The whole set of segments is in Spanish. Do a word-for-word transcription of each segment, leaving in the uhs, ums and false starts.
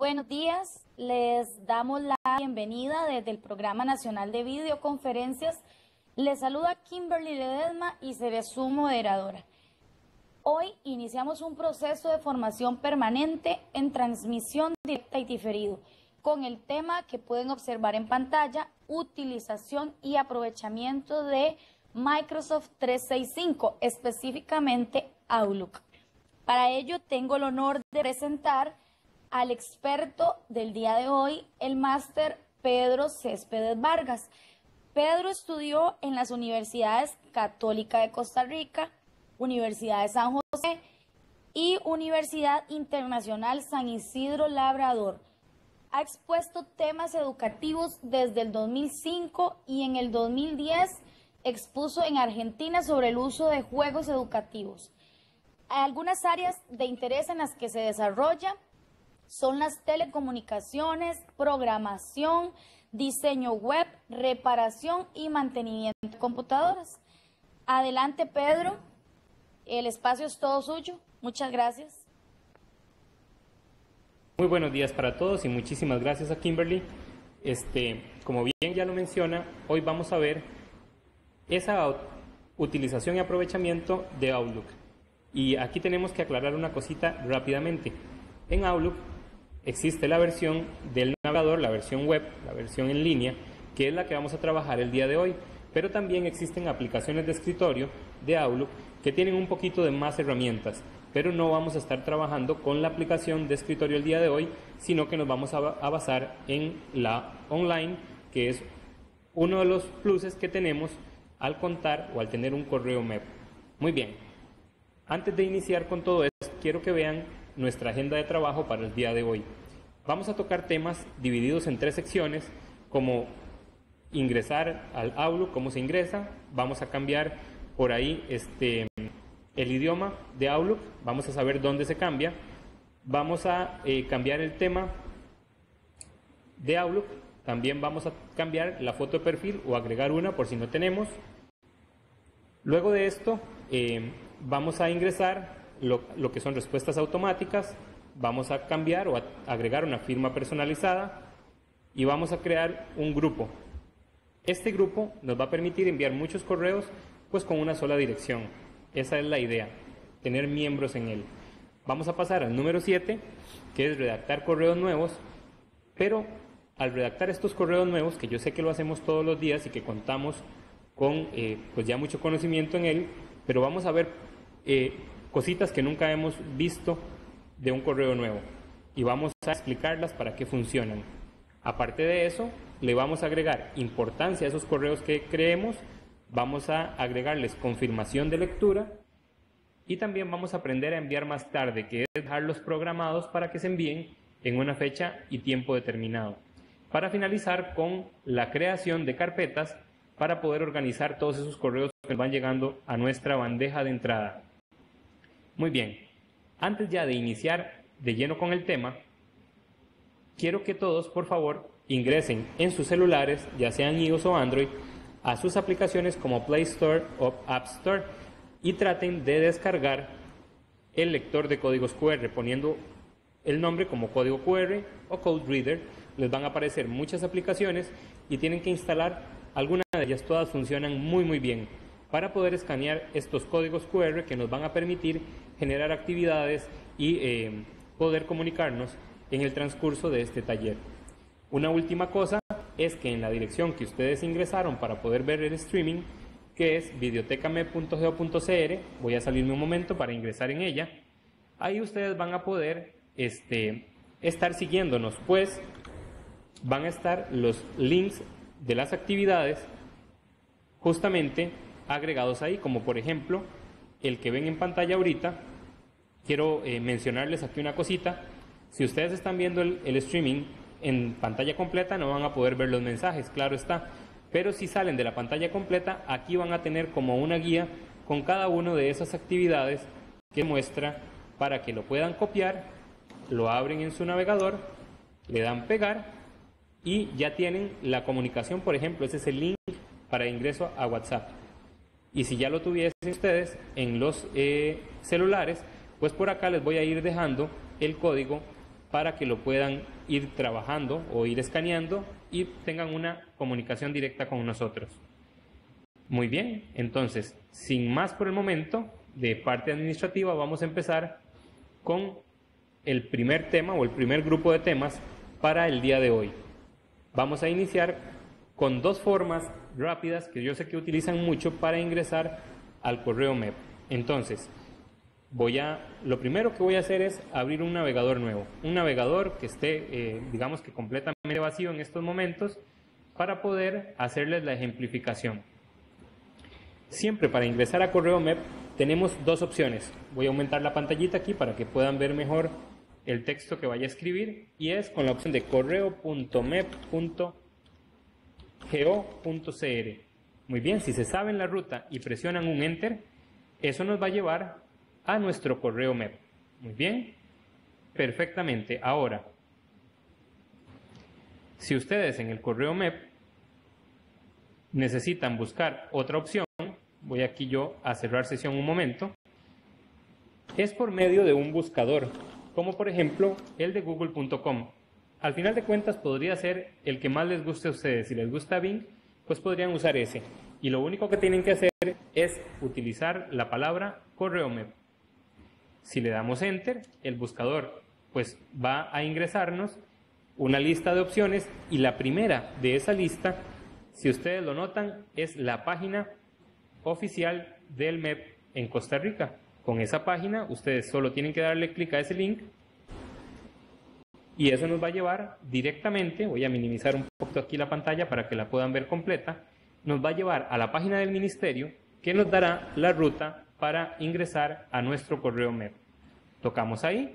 Buenos días, les damos la bienvenida desde el Programa Nacional de Videoconferencias. Les saluda Kimberly Ledesma y seré su moderadora. Hoy iniciamos un proceso de formación permanente en transmisión directa y diferido, con el tema que pueden observar en pantalla, utilización y aprovechamiento de Microsoft trescientos sesenta y cinco, específicamente Outlook. Para ello tengo el honor de presentar al experto del día de hoy, el máster Pedro Céspedes Vargas. Pedro estudió en las Universidades Católica de Costa Rica, Universidad de San José y Universidad Internacional San Isidro Labrador. Ha expuesto temas educativos desde el dos mil cinco y en el dos mil diez expuso en Argentina sobre el uso de juegos educativos. Algunas áreas de interés en las que se desarrolla son las telecomunicaciones, programación, diseño web, reparación y mantenimiento de computadoras. Adelante, Pedro. El espacio es todo suyo. Muchas gracias. Muy buenos días para todos y muchísimas gracias a Kimberly. Este, como bien ya lo menciona, hoy vamos a ver esa utilización y aprovechamiento de Outlook. Y aquí tenemos que aclarar una cosita rápidamente. En Outlook existe la versión del navegador, la versión web, la versión en línea, que es la que vamos a trabajar el día de hoy, pero también existen aplicaciones de escritorio de Outlook que tienen un poquito de más herramientas, pero no vamos a estar trabajando con la aplicación de escritorio el día de hoy, sino que nos vamos a, a basar en la online, que es uno de los pluses que tenemos al contar o al tener un correo web. Muy bien, antes de iniciar con todo esto, quiero que vean nuestra agenda de trabajo para el día de hoy. Vamos a tocar temas divididos en tres secciones, como ingresar al Outlook, cómo se ingresa, vamos a cambiar por ahí este, el idioma de Outlook, vamos a saber dónde se cambia, vamos a eh, cambiar el tema de Outlook, también vamos a cambiar la foto de perfil o agregar una por si no tenemos. Luego de esto eh, vamos a ingresar Lo, lo que son respuestas automáticas, vamos a cambiar o a agregar una firma personalizada y vamos a crear un grupo. Este grupo nos va a permitir enviar muchos correos pues con una sola dirección. Esa es la idea, tener miembros en él. Vamos a pasar al número siete, que es redactar correos nuevos, pero al redactar estos correos nuevos, que yo sé que lo hacemos todos los días y que contamos con eh, pues ya mucho conocimiento en él, pero vamos a ver eh, cositas que nunca hemos visto de un correo nuevo y vamos a explicarlas para qué funcionan. Aparte de eso, le vamos a agregar importancia a esos correos que creemos, vamos a agregarles confirmación de lectura y también vamos a aprender a enviar más tarde, que es dejarlos programados para que se envíen en una fecha y tiempo determinado. Para finalizar con la creación de carpetas para poder organizar todos esos correos que van llegando a nuestra bandeja de entrada. Muy bien, antes ya de iniciar de lleno con el tema, quiero que todos, por favor, ingresen en sus celulares, ya sean iOS o Android, a sus aplicaciones como Play Store o App Store y traten de descargar el lector de códigos cu erre, poniendo el nombre como código cu erre o Code Reader. Les van a aparecer muchas aplicaciones y tienen que instalar algunas de ellas, todas funcionan muy muy bien, para poder escanear estos códigos cu erre que nos van a permitir generar actividades y eh, poder comunicarnos en el transcurso de este taller. Una última cosa es que en la dirección que ustedes ingresaron para poder ver el streaming, que es videotecame punto go punto cr, voy a salirme un momento para ingresar en ella, ahí ustedes van a poder este, estar siguiéndonos, pues van a estar los links de las actividades justamente agregados ahí, como por ejemplo el que ven en pantalla ahorita. Quiero eh, mencionarles aquí una cosita. Si ustedes están viendo el, el streaming en pantalla completa no van a poder ver los mensajes, claro está, pero si salen de la pantalla completa, aquí van a tener como una guía con cada una de esas actividades que muestra para que lo puedan copiar, lo abren en su navegador, le dan pegar y ya tienen la comunicación. Por ejemplo, ese es el link para ingreso a WhatsApp. Y si ya lo tuviesen ustedes en los eh, celulares, pues por acá les voy a ir dejando el código para que lo puedan ir trabajando o ir escaneando y tengan una comunicación directa con nosotros. Muy bien, entonces, sin más por el momento, de parte administrativa vamos a empezar con el primer tema o el primer grupo de temas para el día de hoy. Vamos a iniciar con dos formas rápidas que yo sé que utilizan mucho para ingresar al correo M E P. Entonces, voy a, lo primero que voy a hacer es abrir un navegador nuevo, un navegador que esté, eh, digamos que completamente vacío en estos momentos, para poder hacerles la ejemplificación. Siempre para ingresar a correo M E P tenemos dos opciones. Voy a aumentar la pantallita aquí para que puedan ver mejor el texto que vaya a escribir, y es con la opción de correo punto mep punto go punto cr. Muy bien, si se saben la ruta y presionan un enter, eso nos va a llevar a nuestro correo M E P. Muy bien, perfectamente. Ahora, si ustedes en el correo M E P necesitan buscar otra opción, voy aquí yo a cerrar sesión un momento, es por medio de un buscador, como por ejemplo el de google punto com. Al final de cuentas podría ser el que más les guste a ustedes. Si les gusta Bing, pues podrían usar ese. Y lo único que tienen que hacer es utilizar la palabra correo M E P. Si le damos enter, el buscador pues va a ingresarnos una lista de opciones, y la primera de esa lista, si ustedes lo notan, es la página oficial del M E P en Costa Rica. Con esa página ustedes solo tienen que darle clic a ese link y eso nos va a llevar directamente, voy a minimizar un poquito aquí la pantalla para que la puedan ver completa, nos va a llevar a la página del ministerio, que nos dará la ruta para ingresar a nuestro correo M E P. Tocamos ahí.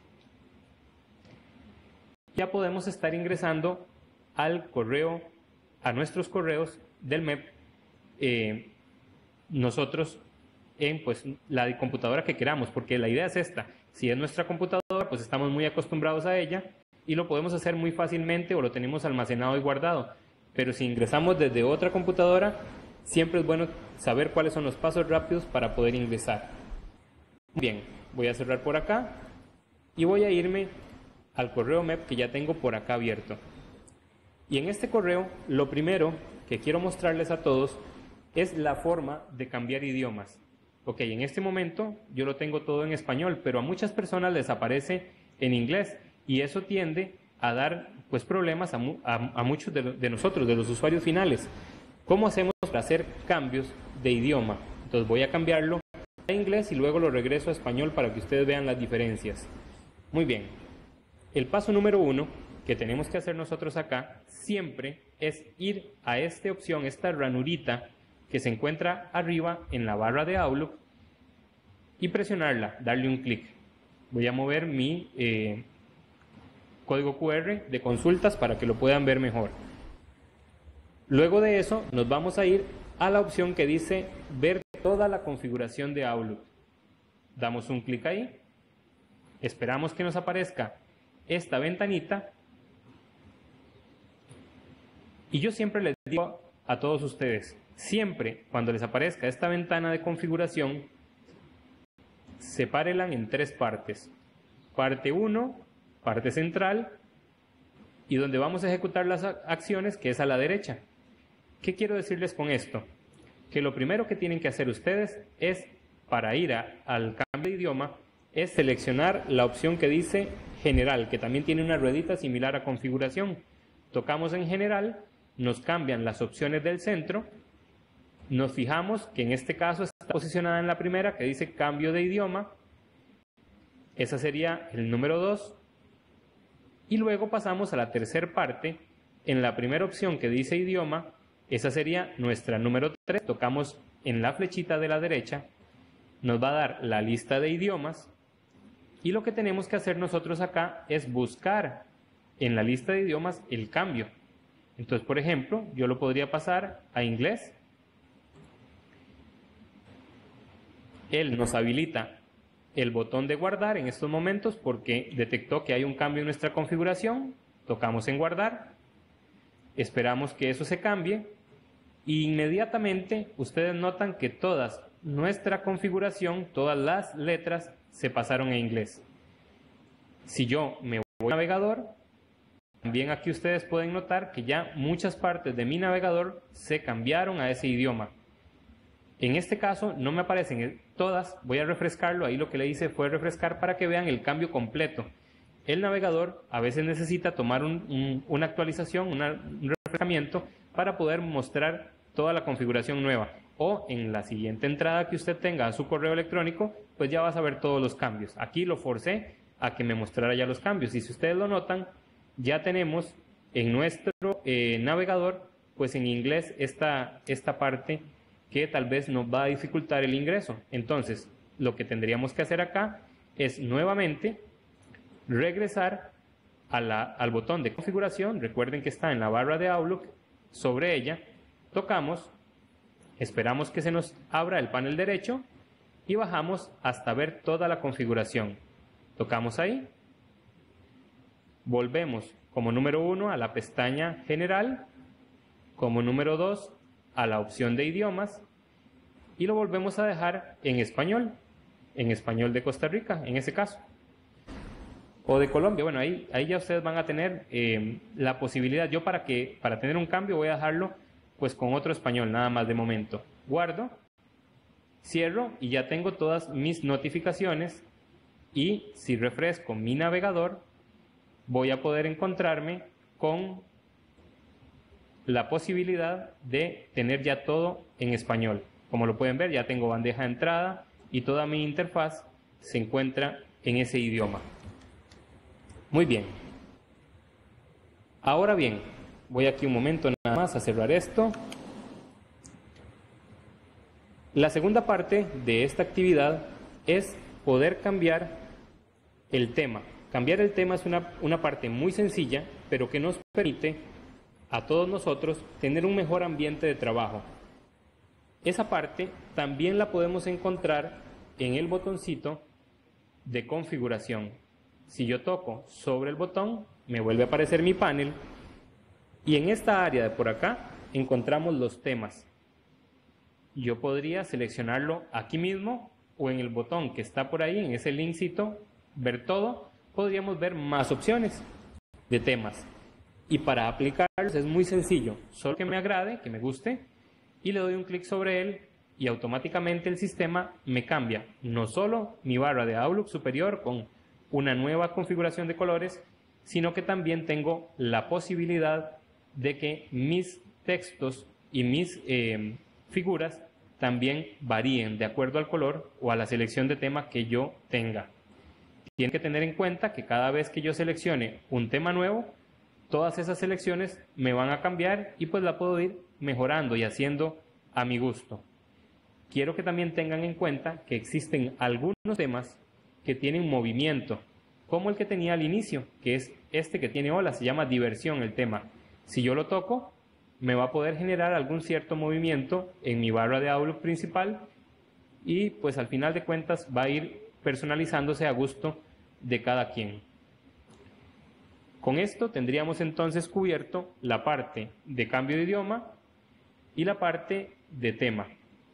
Ya podemos estar ingresando al correo, a nuestros correos del M E P, eh, nosotros en pues la computadora que queramos, porque la idea es esta. Si es nuestra computadora, pues estamos muy acostumbrados a ella y lo podemos hacer muy fácilmente, o lo tenemos almacenado y guardado. Pero si ingresamos desde otra computadora, siempre es bueno saber cuáles son los pasos rápidos para poder ingresar. Bien, voy a cerrar por acá y voy a irme al correo M E P que ya tengo por acá abierto. Y en este correo, lo primero que quiero mostrarles a todos es la forma de cambiar idiomas. Ok, en este momento yo lo tengo todo en español, pero a muchas personas les aparece en inglés, y eso tiende a dar pues problemas a, mu a, a muchos de, de nosotros, de los usuarios finales. ¿Cómo hacemos para hacer cambios de idioma? Entonces voy a cambiarlo a inglés y luego lo regreso a español para que ustedes vean las diferencias. Muy bien, el paso número uno que tenemos que hacer nosotros acá siempre es ir a esta opción, esta ranurita que se encuentra arriba en la barra de Outlook, y presionarla, darle un clic. Voy a mover mi eh, código cu erre de consultas para que lo puedan ver mejor. Luego de eso nos vamos a ir a la opción que dice ver toda la configuración de Outlook. Damos un clic ahí, esperamos que nos aparezca esta ventanita, y yo siempre les digo a todos ustedes, siempre cuando les aparezca esta ventana de configuración, sepárenla en tres partes. Parte uno, parte central, y donde vamos a ejecutar las acciones, que es a la derecha. ¿Qué quiero decirles con esto? Que lo primero que tienen que hacer ustedes es, para ir a, al cambio de idioma, es seleccionar la opción que dice General, que también tiene una ruedita similar a configuración. Tocamos en General, nos cambian las opciones del centro, nos fijamos que en este caso está posicionada en la primera, que dice cambio de idioma, esa sería el número dos, y luego pasamos a la tercera parte, en la primera opción que dice idioma, esa sería nuestra número tres, tocamos en la flechita de la derecha, nos va a dar la lista de idiomas, y lo que tenemos que hacer nosotros acá es buscar en la lista de idiomas el cambio. Entonces, por ejemplo, yo lo podría pasar a inglés. Él nos habilita el botón de guardar en estos momentos porque detectó que hay un cambio en nuestra configuración. Tocamos en guardar, esperamos que eso se cambie e inmediatamente ustedes notan que toda nuestra configuración, todas las letras se pasaron a inglés. Si yo me voy al navegador, también aquí ustedes pueden notar que ya muchas partes de mi navegador se cambiaron a ese idioma. En este caso no me aparecen todas, voy a refrescarlo, ahí lo que le hice fue refrescar para que vean el cambio completo. El navegador a veces necesita tomar un, un, una actualización, una, un refrescamiento para poder mostrar toda la configuración nueva. O en la siguiente entrada que usted tenga a su correo electrónico, pues ya vas a ver todos los cambios. Aquí lo forcé a que me mostrara ya los cambios. Y si ustedes lo notan, ya tenemos en nuestro eh, navegador, pues en inglés, esta, esta parte que tal vez nos va a dificultar el ingreso. Entonces, lo que tendríamos que hacer acá es nuevamente regresar a la, al botón de configuración. Recuerden que está en la barra de Outlook. Sobre ella, tocamos, esperamos que se nos abra el panel derecho y bajamos hasta ver toda la configuración. Tocamos ahí. Volvemos como número uno a la pestaña general, como número dos a la opción de idiomas y lo volvemos a dejar en español, en español de Costa Rica en ese caso, o de Colombia. Bueno, ahí, ahí ya ustedes van a tener eh, la posibilidad. Yo para, que, para tener un cambio voy a dejarlo pues con otro español nada más de momento. Guardo, cierro y ya tengo todas mis notificaciones y si refresco mi navegador voy a poder encontrarme con la posibilidad de tener ya todo en español. Como lo pueden ver, ya tengo bandeja de entrada y toda mi interfaz se encuentra en ese idioma. Muy bien. Ahora bien, voy aquí un momento nada más a cerrar esto. La segunda parte de esta actividad es poder cambiar el tema. Cambiar el tema es una, una parte muy sencilla, pero que nos permite a todos nosotros tener un mejor ambiente de trabajo. Esa parte también la podemos encontrar en el botoncito de configuración. Si yo toco sobre el botón, me vuelve a aparecer mi panel y en esta área de por acá encontramos los temas. Yo podría seleccionarlo aquí mismo o en el botón que está por ahí, en ese linkcito, ver todo. Podríamos ver más opciones de temas y para aplicarlos es muy sencillo, solo que me agrade, que me guste y le doy un clic sobre él y automáticamente el sistema me cambia no solo mi barra de Outlook superior con una nueva configuración de colores, sino que también tengo la posibilidad de que mis textos y mis eh, figuras también varíen de acuerdo al color o a la selección de tema que yo tenga. Tienen que tener en cuenta que cada vez que yo seleccione un tema nuevo, todas esas selecciones me van a cambiar y pues la puedo ir mejorando y haciendo a mi gusto. Quiero que también tengan en cuenta que existen algunos temas que tienen movimiento, como el que tenía al inicio, que es este que tiene olas, se llama diversión el tema. Si yo lo toco, me va a poder generar algún cierto movimiento en mi barra de Outlook principal y pues al final de cuentas va a ir personalizándose a gusto de cada quien. Con esto tendríamos entonces cubierto la parte de cambio de idioma y la parte de tema.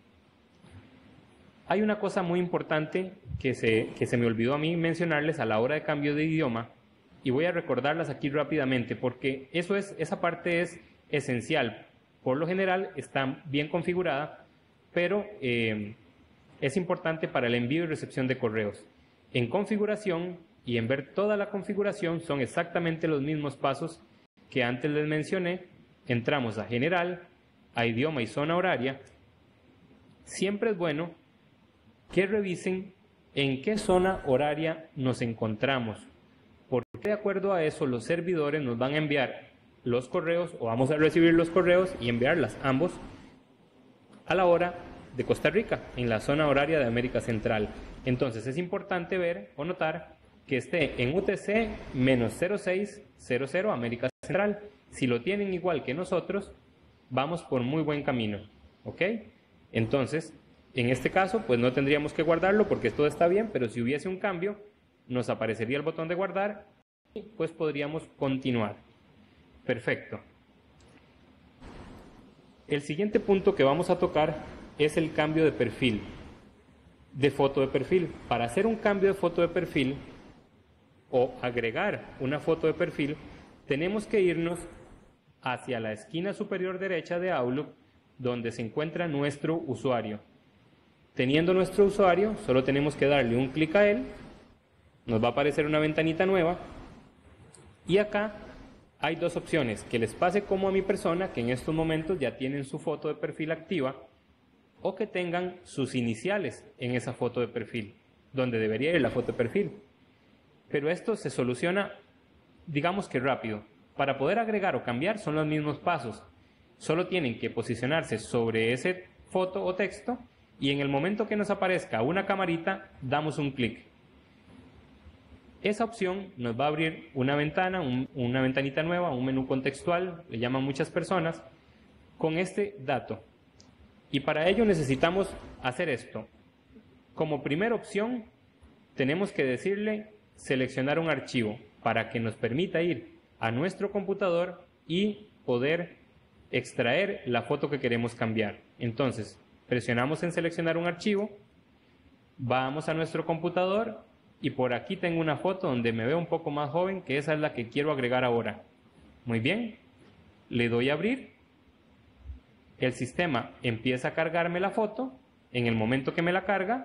Hay una cosa muy importante que se, que se me olvidó a mí mencionarles a la hora de cambio de idioma y voy a recordarlas aquí rápidamente porque eso es, esa parte es esencial. Por lo general está bien configurada, pero eh, es importante para el envío y recepción de correos. En configuración y en ver toda la configuración son exactamente los mismos pasos que antes les mencioné. Entramos a general, a idioma y zona horaria. Siempre es bueno que revisen en qué zona horaria nos encontramos, porque de acuerdo a eso los servidores nos van a enviar los correos o vamos a recibir los correos y enviarlas ambos a la hora de Costa Rica, en la zona horaria de América Central. Entonces es importante ver o notar que esté en U T C menos cero seis cero cero América Central. Si lo tienen igual que nosotros, vamos por muy buen camino, ¿ok? Entonces, en este caso, pues no tendríamos que guardarlo porque todo está bien, pero si hubiese un cambio, nos aparecería el botón de guardar y pues podríamos continuar. Perfecto. El siguiente punto que vamos a tocar es el cambio de perfil, de foto de perfil. Para hacer un cambio de foto de perfil, o agregar una foto de perfil, tenemos que irnos hacia la esquina superior derecha de Outlook, donde se encuentra nuestro usuario. Teniendo nuestro usuario, solo tenemos que darle un clic a él, nos va a aparecer una ventanita nueva, y acá hay dos opciones: que les pase como a mi persona, que en estos momentos ya tienen su foto de perfil activa, o que tengan sus iniciales en esa foto de perfil, donde debería ir la foto de perfil. Pero esto se soluciona, digamos que rápido. Para poder agregar o cambiar son los mismos pasos. Solo tienen que posicionarse sobre ese foto o texto y en el momento que nos aparezca una camarita, damos un clic. Esa opción nos va a abrir una ventana, un, una ventanita nueva, un menú contextual, le llaman muchas personas, con este dato. Y para ello necesitamos hacer esto. Como primera opción, tenemos que decirle seleccionar un archivo para que nos permita ir a nuestro computador y poder extraer la foto que queremos cambiar. Entonces, presionamos en seleccionar un archivo, vamos a nuestro computador y por aquí tengo una foto donde me veo un poco más joven, que esa es la que quiero agregar ahora. Muy bien, le doy a abrir, el sistema empieza a cargarme la foto. En el momento que me la carga,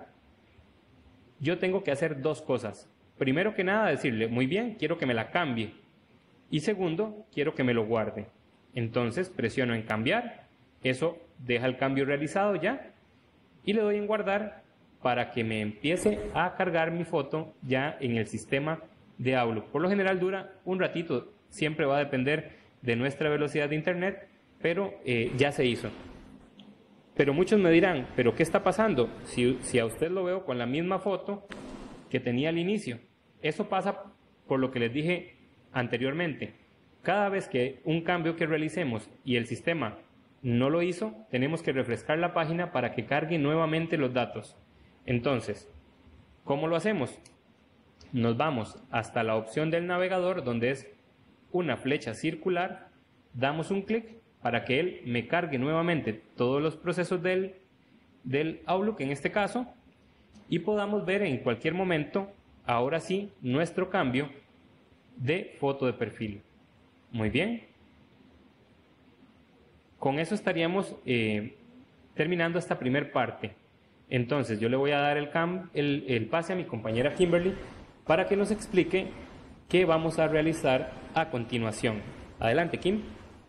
yo tengo que hacer dos cosas. Primero que nada, decirle, muy bien, quiero que me la cambie. Y segundo, quiero que me lo guarde. Entonces presiono en cambiar, eso deja el cambio realizado ya, y le doy en guardar para que me empiece a cargar mi foto ya en el sistema de Outlook. Por lo general dura un ratito, siempre va a depender de nuestra velocidad de internet, pero eh, ya se hizo. Pero muchos me dirán, ¿pero qué está pasando? Si, si a usted lo veo con la misma foto que tenía al inicio. Eso pasa por lo que les dije anteriormente. Cada vez que un cambio que realicemos y el sistema no lo hizo, tenemos que refrescar la página para que cargue nuevamente los datos. Entonces, ¿cómo lo hacemos? Nos vamos hasta la opción del navegador, donde es una flecha circular, damos un clic para que él me cargue nuevamente todos los procesos del, del Outlook, en este caso, y podamos ver en cualquier momento, ahora sí, nuestro cambio de foto de perfil. Muy bien. Con eso estaríamos eh, terminando esta primera parte. Entonces yo le voy a dar el, cam, el, el pase a mi compañera Kimberly para que nos explique qué vamos a realizar a continuación. Adelante, Kim.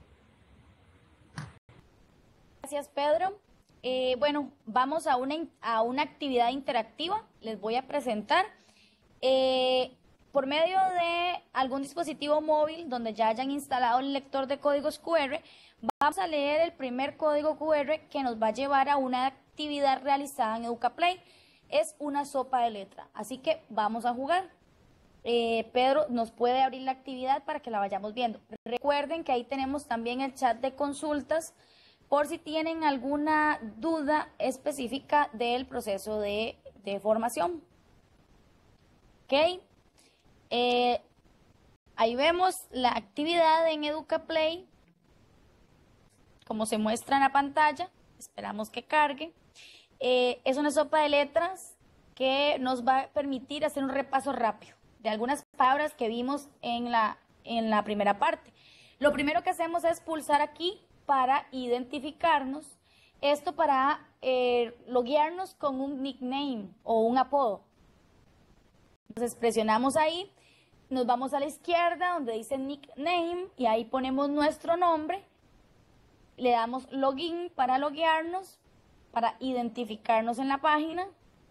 Gracias, Pedro. Eh, bueno, vamos a una, a una actividad interactiva. Les voy a presentar. Eh, por medio de algún dispositivo móvil donde ya hayan instalado el lector de códigos cu erre, vamos a leer el primer código cu erre que nos va a llevar a una actividad realizada en EducaPlay. Es una sopa de letra, así que vamos a jugar. Eh, Pedro nos puede abrir la actividad para que la vayamos viendo. Recuerden que ahí tenemos también el chat de consultas por si tienen alguna duda específica del proceso de, de formación. Ok. Eh, ahí vemos la actividad en EducaPlay, como se muestra en la pantalla. Esperamos que cargue. Eh, es una sopa de letras que nos va a permitir hacer un repaso rápido de algunas palabras que vimos en la, en la primera parte. Lo primero que hacemos es pulsar aquí para identificarnos, esto para eh, loguearnos con un nickname o un apodo. Entonces presionamos ahí, nos vamos a la izquierda donde dice nickname y ahí ponemos nuestro nombre, le damos login para loguearnos, para identificarnos en la página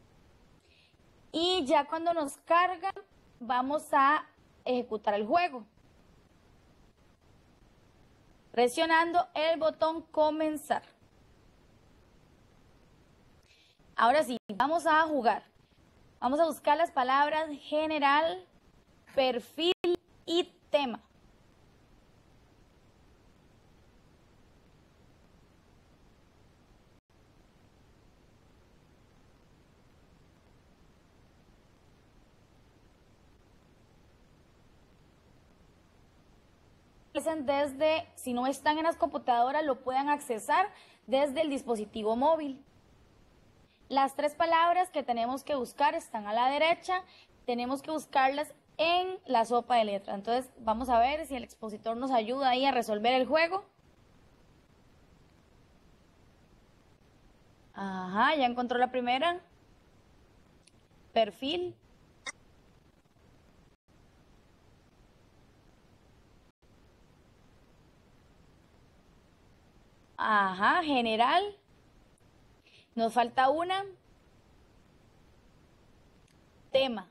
y ya cuando nos carga vamos a ejecutar el juego. Presionando el botón comenzar. Ahora sí, vamos a jugar. Vamos a buscar las palabras general, perfil y tema. Desde, si no están en las computadoras, lo puedan accesar desde el dispositivo móvil. Las tres palabras que tenemos que buscar están a la derecha. Tenemos que buscarlas en la sopa de letras. Entonces vamos a ver si el expositor nos ayuda ahí a resolver el juego. Ajá, ya encontró la primera. Perfil. Ajá, general. Nos falta una. Tema.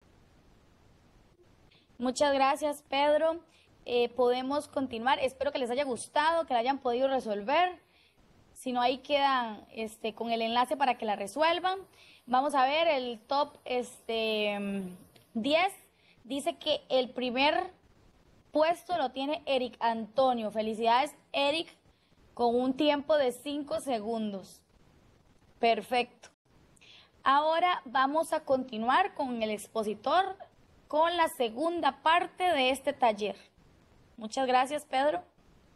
Muchas gracias, Pedro. Eh, podemos continuar. Espero que les haya gustado, que la hayan podido resolver. Si no, ahí quedan este, con el enlace para que la resuelvan. Vamos a ver el top este, diez. Dice que el primer puesto lo tiene Eric Antonio. Felicidades, Eric, con un tiempo de cinco segundos. Perfecto. Ahora vamos a continuar con el expositor con la segunda parte de este taller. Muchas gracias, Pedro.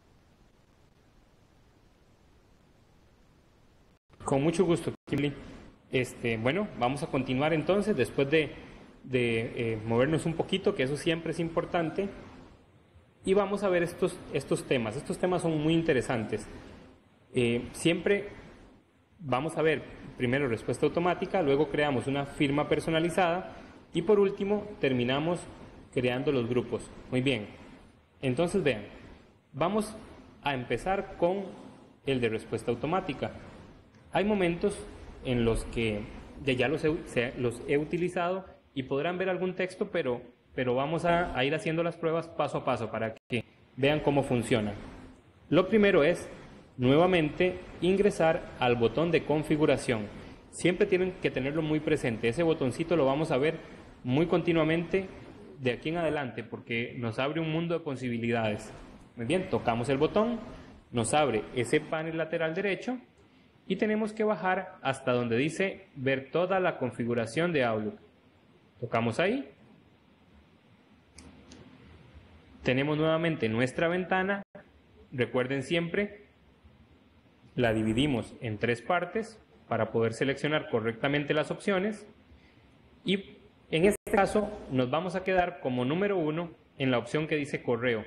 Con mucho gusto, Kimberly. Este, bueno, vamos a continuar entonces después de, de eh, movernos un poquito, que eso siempre es importante. Y vamos a ver estos, estos temas. Estos temas son muy interesantes. Eh, siempre vamos a ver primero respuesta automática, luego creamos una firma personalizada y por último terminamos creando los grupos. Muy bien. Entonces vean, vamos a empezar con el de respuesta automática. Hay momentos en los que ya los he, los he utilizado y podrán ver algún texto, pero, pero vamos a, a ir haciendo las pruebas paso a paso para que vean cómo funciona. Lo primero es, nuevamente, ingresar al botón de configuración. Siempre tienen que tenerlo muy presente. Ese botoncito lo vamos a ver muy continuamente de aquí en adelante porque nos abre un mundo de posibilidades. Muy bien, tocamos el botón, nos abre ese panel lateral derecho y tenemos que bajar hasta donde dice ver toda la configuración de Outlook. Tocamos ahí. Tenemos nuevamente nuestra ventana. Recuerden siempre, la dividimos en tres partes para poder seleccionar correctamente las opciones. Y en este caso nos vamos a quedar como número uno en la opción que dice correo.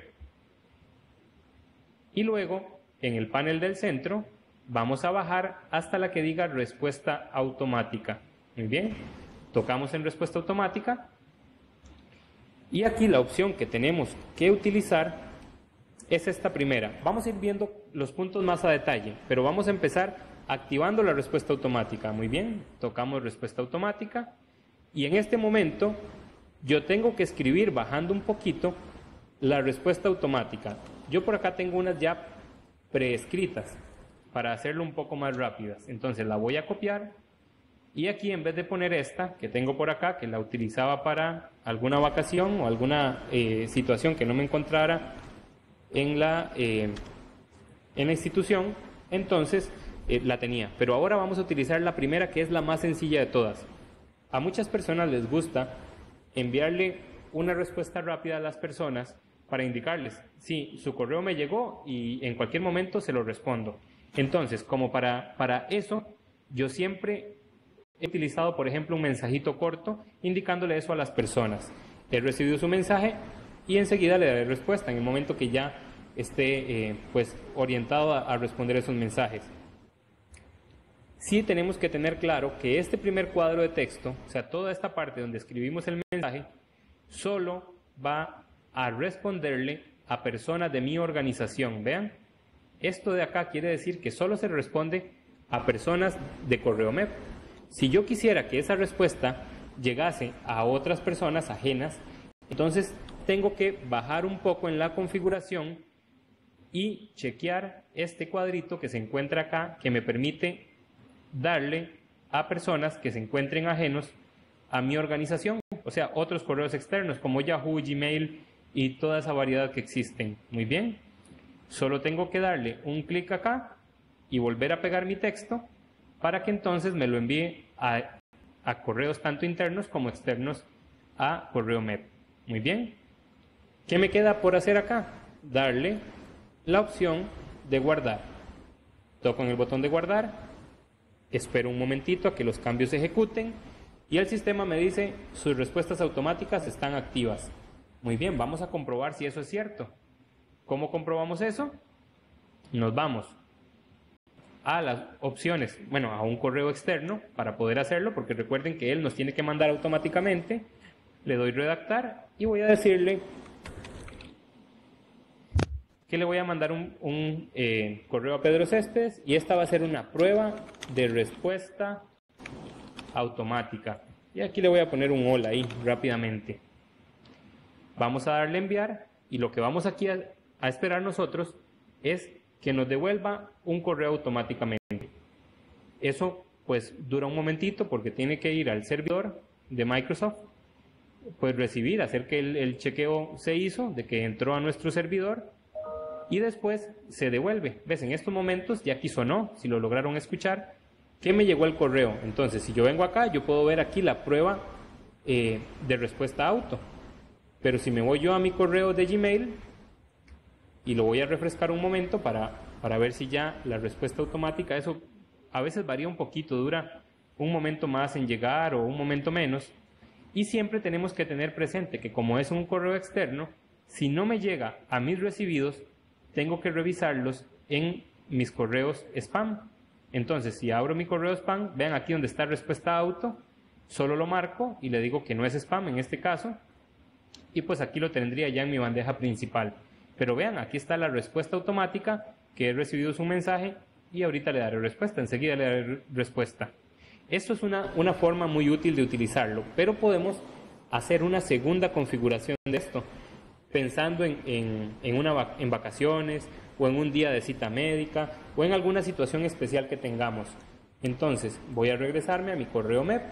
Y luego en el panel del centro vamos a bajar hasta la que diga respuesta automática. Muy bien, tocamos en respuesta automática y aquí la opción que tenemos que utilizar es esta primera. Vamos a ir viendo los puntos más a detalle, pero vamos a empezar activando la respuesta automática. Muy bien, tocamos respuesta automática y en este momento yo tengo que escribir bajando un poquito la respuesta automática. Yo por acá tengo unas ya preescritas para hacerlo un poco más rápidas. Entonces la voy a copiar y aquí en vez de poner esta que tengo por acá, que la utilizaba para alguna vacación o alguna eh, situación que no me encontrara en la, eh, en la institución, entonces eh, la tenía. Pero ahora vamos a utilizar la primera, que es la más sencilla de todas. A muchas personas les gusta enviarle una respuesta rápida a las personas para indicarles, sí, su correo me llegó y en cualquier momento se lo respondo. Entonces, como para, para eso, yo siempre he utilizado, por ejemplo, un mensajito corto indicándole eso a las personas. He recibido su mensaje y enseguida le daré respuesta en el momento que ya esté eh, pues, orientado a, a responder esos mensajes. Sí tenemos que tener claro que este primer cuadro de texto, o sea, toda esta parte donde escribimos el mensaje, solo va a responderle a personas de mi organización. Vean, esto de acá quiere decir que solo se responde a personas de Correo M E P. Si yo quisiera que esa respuesta llegase a otras personas ajenas, entonces tengo que bajar un poco en la configuración y chequear este cuadrito que se encuentra acá, que me permite darle a personas que se encuentren ajenos a mi organización, o sea, otros correos externos como Yahoo, Gmail y toda esa variedad que existen. Muy bien, solo tengo que darle un clic acá y volver a pegar mi texto para que entonces me lo envíe a, a correos tanto internos como externos a Correo M E P. Muy bien, ¿qué me queda por hacer acá? Darle la opción de guardar. Toco en el botón de guardar, espero un momentito a que los cambios se ejecuten Y el sistema me dice, sus respuestas automáticas están activas. Muy bien, vamos a comprobar si eso es cierto. ¿Cómo comprobamos eso? Nos vamos a las opciones, bueno, a un correo externo para poder hacerlo, porque recuerden que él nos tiene que mandar automáticamente. Le doy redactar y voy a decirle que le voy a mandar un, un eh, correo a Pedro Céspedes, y esta va a ser una prueba de respuesta automática. Y aquí le voy a poner un hola ahí rápidamente. Vamos a darle enviar, y lo que vamos aquí a, a esperar nosotros es que nos devuelva un correo automáticamente. Eso pues dura un momentito porque tiene que ir al servidor de Microsoft, pues recibir, hacer que el, el chequeo se hizo, de que entró a nuestro servidor, y después se devuelve. ¿Ves? En estos momentos ya aquí sonó, si lo lograron escuchar, que me llegó el correo. Entonces, si yo vengo acá, yo puedo ver aquí la prueba eh, de respuesta auto. Pero si me voy yo a mi correo de Gmail, y lo voy a refrescar un momento para, para ver si ya la respuesta automática, eso a veces varía un poquito, dura un momento más en llegar o un momento menos. Y siempre tenemos que tener presente que como es un correo externo, si no me llega a mis recibidos, tengo que revisarlos en mis correos spam. Entonces, si abro mi correo spam, vean aquí donde está respuesta auto, solo lo marco y le digo que no es spam en este caso, y pues aquí lo tendría ya en mi bandeja principal. Pero vean, aquí está la respuesta automática, que he recibido su mensaje y ahorita le daré respuesta, enseguida le daré respuesta. Esto es una, una forma muy útil de utilizarlo, pero podemos hacer una segunda configuración de esto, pensando en, en, en, una, en vacaciones o en un día de cita médica o en alguna situación especial que tengamos. Entonces voy a regresarme a mi correo M E P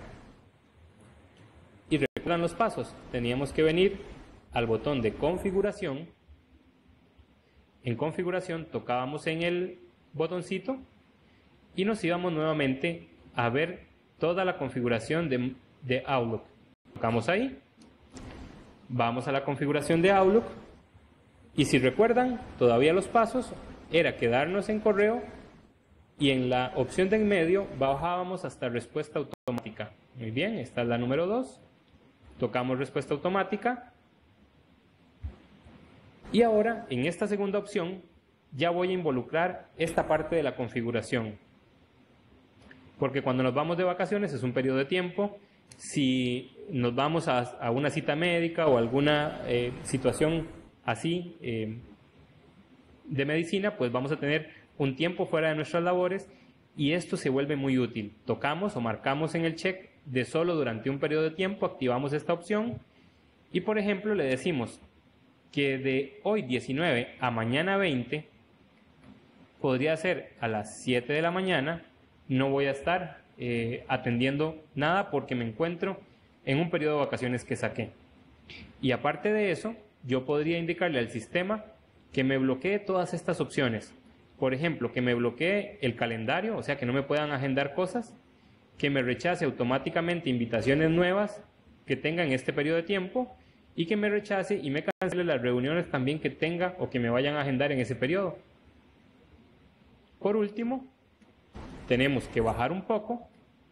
y recuerdan los pasos. Teníamos que venir al botón de configuración. En configuración tocábamos en el botoncito y nos íbamos nuevamente a ver toda la configuración de, de Outlook. Tocamos ahí. Vamos a la configuración de Outlook y si recuerdan, todavía los pasos era quedarnos en correo y en la opción de en medio bajábamos hasta respuesta automática. Muy bien, esta es la número dos. Tocamos respuesta automática y ahora en esta segunda opción ya voy a involucrar esta parte de la configuración, porque cuando nos vamos de vacaciones es un periodo de tiempo. Si nos vamos a, a una cita médica o alguna eh, situación así eh, de medicina, pues vamos a tener un tiempo fuera de nuestras labores y esto se vuelve muy útil. Tocamos o marcamos en el check de solo durante un periodo de tiempo, activamos esta opción y por ejemplo le decimos que de hoy diecinueve a mañana veinte, podría ser a las siete de la mañana, no voy a estar Eh, atendiendo nada porque me encuentro en un periodo de vacaciones que saqué. Y aparte de eso, yo podría indicarle al sistema que me bloquee todas estas opciones. Por ejemplo, que me bloquee el calendario, o sea, que no me puedan agendar cosas, que me rechace automáticamente invitaciones nuevas que tenga en este periodo de tiempo y que me rechace y me cancele las reuniones también que tenga o que me vayan a agendar en ese periodo. Por último, tenemos que bajar un poco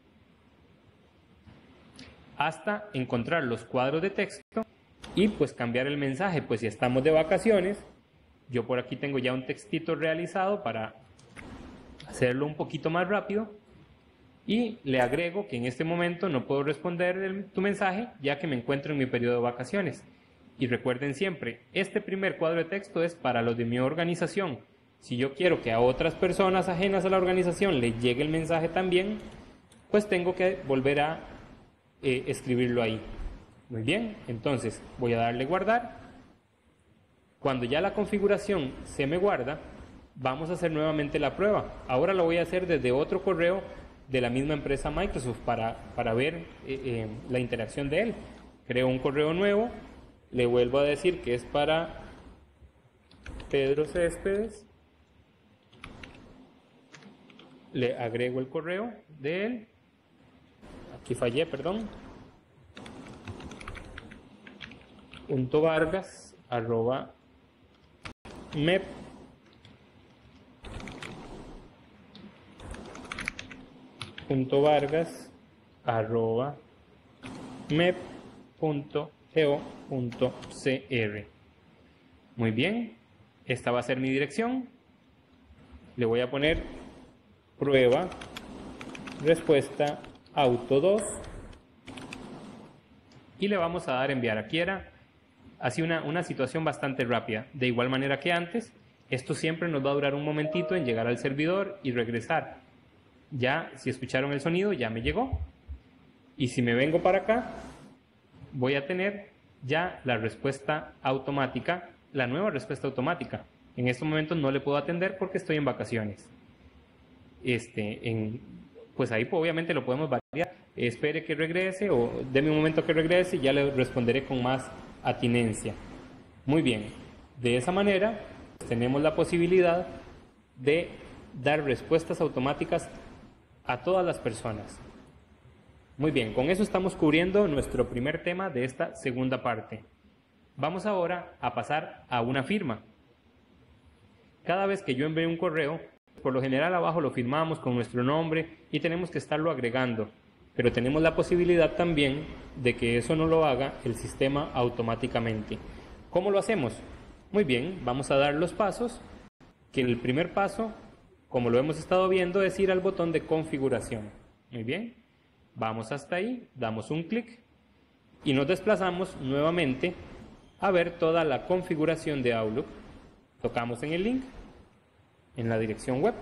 hasta encontrar los cuadros de texto y pues cambiar el mensaje. Pues si estamos de vacaciones, yo por aquí tengo ya un textito realizado para hacerlo un poquito más rápido y le agrego que en este momento no puedo responder el, tu mensaje ya que me encuentro en mi periodo de vacaciones. Y recuerden siempre, este primer cuadro de texto es para los de mi organización. Si yo quiero que a otras personas ajenas a la organización les llegue el mensaje también, pues tengo que volver a eh, escribirlo ahí. Muy bien, entonces voy a darle guardar. Cuando ya la configuración se me guarda, vamos a hacer nuevamente la prueba. Ahora lo voy a hacer desde otro correo de la misma empresa Microsoft para, para ver eh, eh, la interacción de él. Creo un correo nuevo, le vuelvo a decir que es para Pedro Céspedes. Le agrego el correo de él. Aquí fallé, perdón. Punto Vargas arroba mep punto Vargas arroba mep punto geo punto cr. Muy bien, esta va a ser mi dirección. Le voy a poner prueba respuesta auto dos y le vamos a dar enviar. Aquí era así una, una situación bastante rápida. De igual manera que antes, esto siempre nos va a durar un momentito en llegar al servidor y regresar. Ya, si escucharon el sonido, ya me llegó. Y si me vengo para acá, voy a tener ya la respuesta automática, la nueva respuesta automática. En estos momentos no le puedo atender porque estoy en vacaciones. Este, en, pues ahí pues, obviamente lo podemos variar. Espere que regrese o déme un momento que regrese y ya le responderé con más atinencia. Muy bien, de esa manera tenemos la posibilidad de dar respuestas automáticas a todas las personas. Muy bien, con eso estamos cubriendo nuestro primer tema de esta segunda parte. Vamos ahora a pasar a una firma. Cada vez que yo envío un correo, por lo general abajo lo firmamos con nuestro nombre y tenemos que estarlo agregando, pero tenemos la posibilidad también de que eso no lo haga el sistema automáticamente. ¿Cómo lo hacemos? Muy bien, vamos a dar los pasos, que el primer paso, como lo hemos estado viendo, es ir al botón de configuración. Muy bien, vamos hasta ahí, damos un clic y nos desplazamos nuevamente a ver toda la configuración de Outlook. Tocamos en el link, en la dirección web.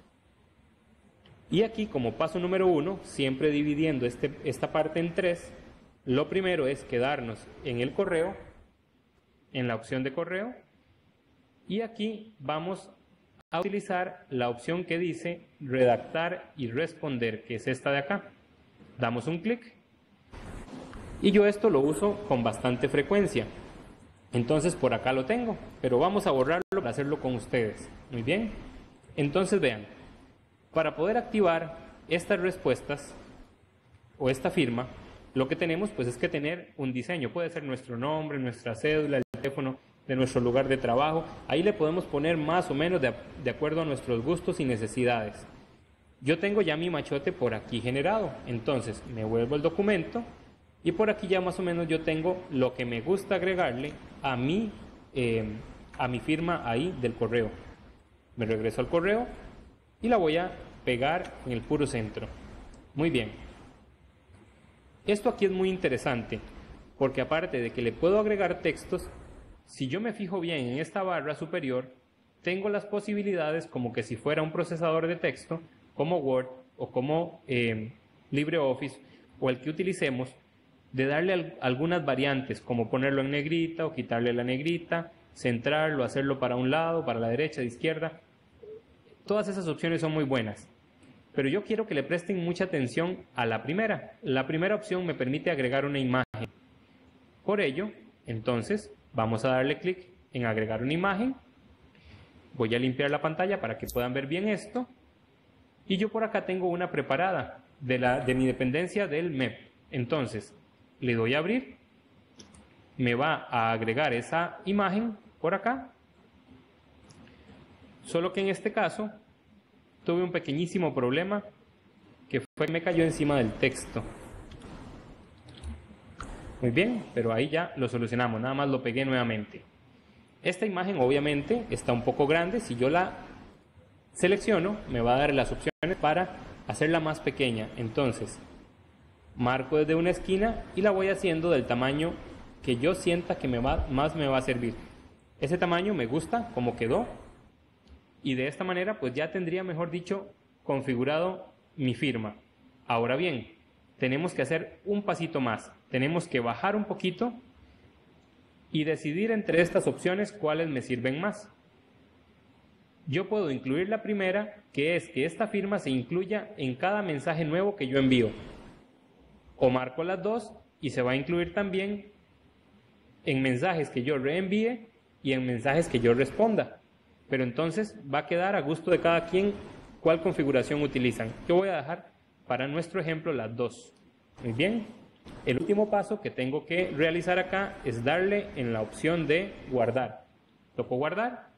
Y aquí, como paso número uno, siempre dividiendo este, esta parte en tres, lo primero es quedarnos en el correo, en la opción de correo, y aquí vamos a utilizar la opción que dice redactar y responder, que es esta de acá. Damos un clic, y yo esto lo uso con bastante frecuencia. Entonces por acá lo tengo, pero vamos a borrarlo para hacerlo con ustedes. Muy bien, entonces vean, para poder activar estas respuestas o esta firma, lo que tenemos pues es que tener un diseño. Puede ser nuestro nombre, nuestra cédula, el teléfono de nuestro lugar de trabajo. Ahí le podemos poner más o menos de, de acuerdo a nuestros gustos y necesidades. Yo tengo ya mi machote por aquí generado, entonces me vuelvo al documento y por aquí ya más o menos yo tengo lo que me gusta agregarle a mi, eh, a mi firma ahí del correo. Me regreso al correo y la voy a pegar en el puro centro. Muy bien. Esto aquí es muy interesante, porque aparte de que le puedo agregar textos, si yo me fijo bien en esta barra superior, tengo las posibilidades como que si fuera un procesador de texto, como Word o como eh, LibreOffice o el que utilicemos, de darle al, algunas variantes, como ponerlo en negrita o quitarle la negrita, centrarlo, hacerlo para un lado, para la derecha, de izquierda. Todas esas opciones son muy buenas. Pero yo quiero que le presten mucha atención a la primera. La primera opción me permite agregar una imagen. Por ello, entonces, vamos a darle clic en agregar una imagen. Voy a limpiar la pantalla para que puedan ver bien esto. Y yo por acá tengo una preparada de, la, de mi dependencia del M E P. Entonces, le doy a abrir. Me va a agregar esa imagen por acá. Solo que en este caso tuve un pequeñísimo problema, que fue que me cayó encima del texto. Muy bien, pero ahí ya lo solucionamos, nada más lo pegué nuevamente. Esta imagen obviamente está un poco grande. Si yo la selecciono, me va a dar las opciones para hacerla más pequeña. Entonces, marco desde una esquina y la voy haciendo del tamaño que yo sienta que me va, más me va a servir. Ese tamaño me gusta como quedó. Y de esta manera pues ya tendría, mejor dicho, configurado mi firma. Ahora bien, tenemos que hacer un pasito más. Tenemos que bajar un poquito y decidir entre estas opciones cuáles me sirven más. Yo puedo incluir la primera, que es que esta firma se incluya en cada mensaje nuevo que yo envío. O marco las dos y se va a incluir también en mensajes que yo reenvíe y en mensajes que yo responda. Pero entonces va a quedar a gusto de cada quien cuál configuración utilizan. Yo voy a dejar para nuestro ejemplo las dos. Muy bien. El último paso que tengo que realizar acá es darle en la opción de guardar. Toco guardar.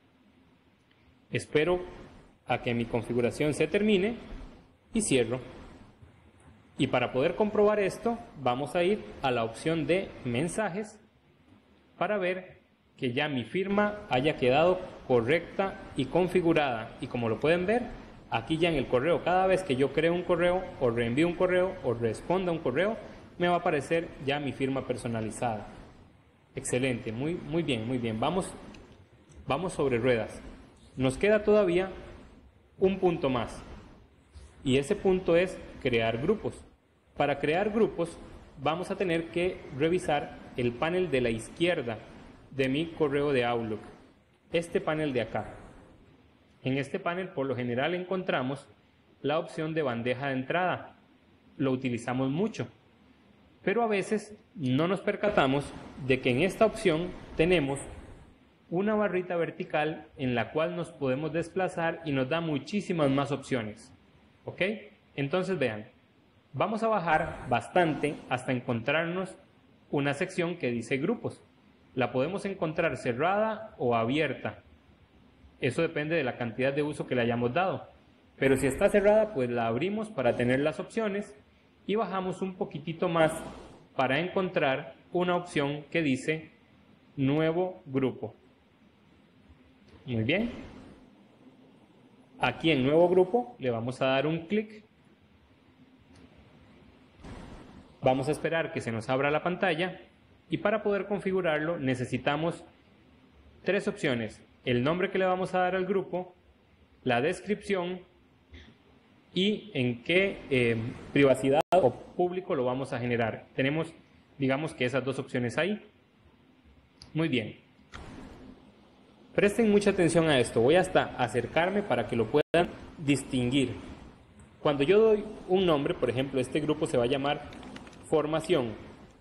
Espero a que mi configuración se termine y cierro. Y para poder comprobar esto, vamos a ir a la opción de mensajes para ver que ya mi firma haya quedado correcta y configurada. Y como lo pueden ver, aquí ya en el correo, cada vez que yo creo un correo o reenvío un correo o responda a un correo, me va a aparecer ya mi firma personalizada. Excelente, muy, muy bien, muy bien. Vamos, vamos sobre ruedas. Nos queda todavía un punto más. Y ese punto es crear grupos. Para crear grupos vamos a tener que revisar el panel de la izquierda de mi correo de Outlook. Este panel de acá. En este panel por lo general encontramos la opción de bandeja de entrada. Lo utilizamos mucho. Pero a veces no nos percatamos de que en esta opción tenemos una barrita vertical en la cual nos podemos desplazar y nos da muchísimas más opciones. ¿Ok? Entonces vean, vamos a bajar bastante hasta encontrarnos una sección que dice grupos. La podemos encontrar cerrada o abierta. Eso depende de la cantidad de uso que le hayamos dado. Pero si está cerrada, pues la abrimos para tener las opciones y bajamos un poquitito más para encontrar una opción que dice nuevo grupo. Muy bien. Aquí en nuevo grupo le vamos a dar un clic. Vamos a esperar que se nos abra la pantalla y para poder configurarlo necesitamos tres opciones: el nombre que le vamos a dar al grupo, la descripción y en qué eh, privacidad o público lo vamos a generar. Tenemos, digamos que esas dos opciones ahí. Muy bien. Presten mucha atención a esto. Voy hasta acercarme para que lo puedan distinguir. Cuando yo doy un nombre, por ejemplo, este grupo se va a llamar formación.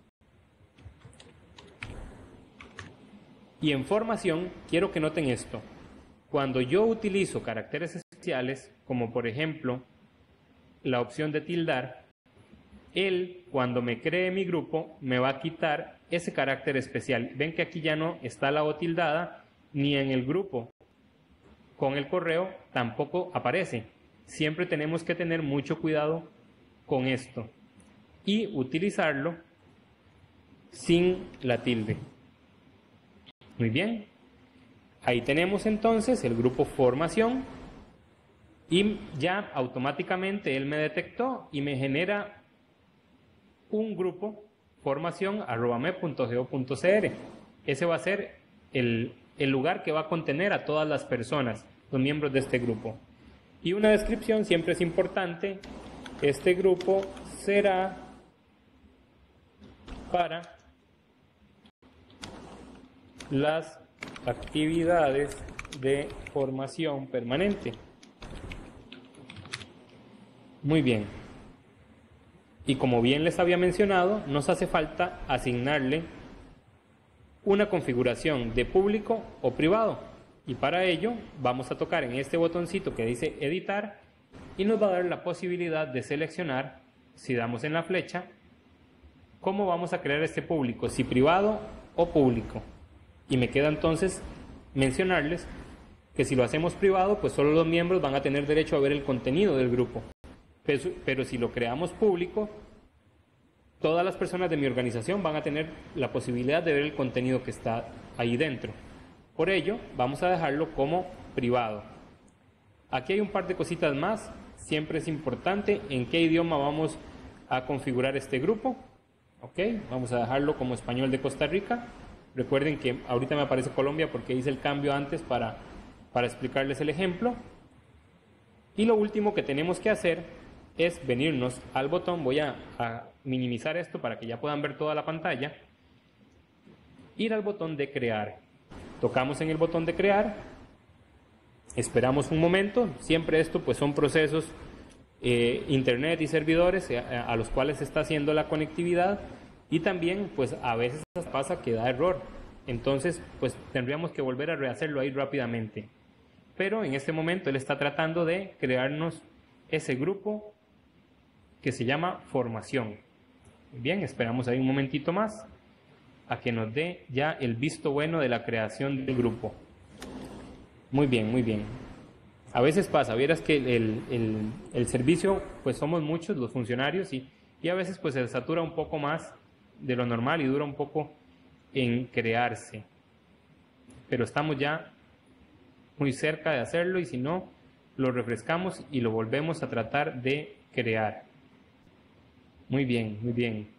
Y en formación quiero que noten esto. Cuando yo utilizo caracteres especiales, como por ejemplo la opción de tildar, él cuando me cree mi grupo me va a quitar ese carácter especial. Ven que aquí ya no está la O tildada, ni en el grupo con el correo tampoco aparece. Siempre tenemos que tener mucho cuidado con esto y utilizarlo sin la tilde. Muy bien, ahí tenemos entonces el grupo formación y ya automáticamente él me detectó y me genera un grupo formación arroba me punto go punto cr. Ese va a ser el, el lugar que va a contener a todas las personas, los miembros de este grupo. Y una descripción siempre es importante. Este grupo será para las actividades de formación permanente. Muy bien. Y como bien les había mencionado, nos hace falta asignarle una configuración de público o privado. Y para ello vamos a tocar en este botoncito que dice editar y nos va a dar la posibilidad de seleccionar, si damos en la flecha, cómo vamos a crear este público, si privado o público. Y me queda entonces mencionarles que si lo hacemos privado, pues solo los miembros van a tener derecho a ver el contenido del grupo. Pero, pero si lo creamos público, todas las personas de mi organización van a tener la posibilidad de ver el contenido que está ahí dentro. Por ello, vamos a dejarlo como privado. Aquí hay un par de cositas más. Siempre es importante en qué idioma vamos a configurar este grupo. Ok, vamos a dejarlo como español de Costa Rica. Recuerden que ahorita me aparece Colombia porque hice el cambio antes para, para explicarles el ejemplo. Y lo último que tenemos que hacer es venirnos al botón. Voy a, a minimizar esto para que ya puedan ver toda la pantalla. Ir al botón de crear. Tocamos en el botón de crear. Esperamos un momento. Siempre esto pues son procesos eh, internet y servidores eh, a los cuales se está haciendo la conectividad. Y también pues a veces pasa que da error. Entonces pues tendríamos que volver a rehacerlo ahí rápidamente. Pero en este momento él está tratando de crearnos ese grupo que se llama formación. Bien, esperamos ahí un momentito más a que nos dé ya el visto bueno de la creación del grupo. Muy bien, muy bien. A veces pasa, vieras que el, el, el servicio, pues somos muchos los funcionarios y, y a veces pues se satura un poco más de lo normal y dura un poco en crearse. Pero estamos ya muy cerca de hacerlo y si no, lo refrescamos y lo volvemos a tratar de crear. Muy bien, muy bien.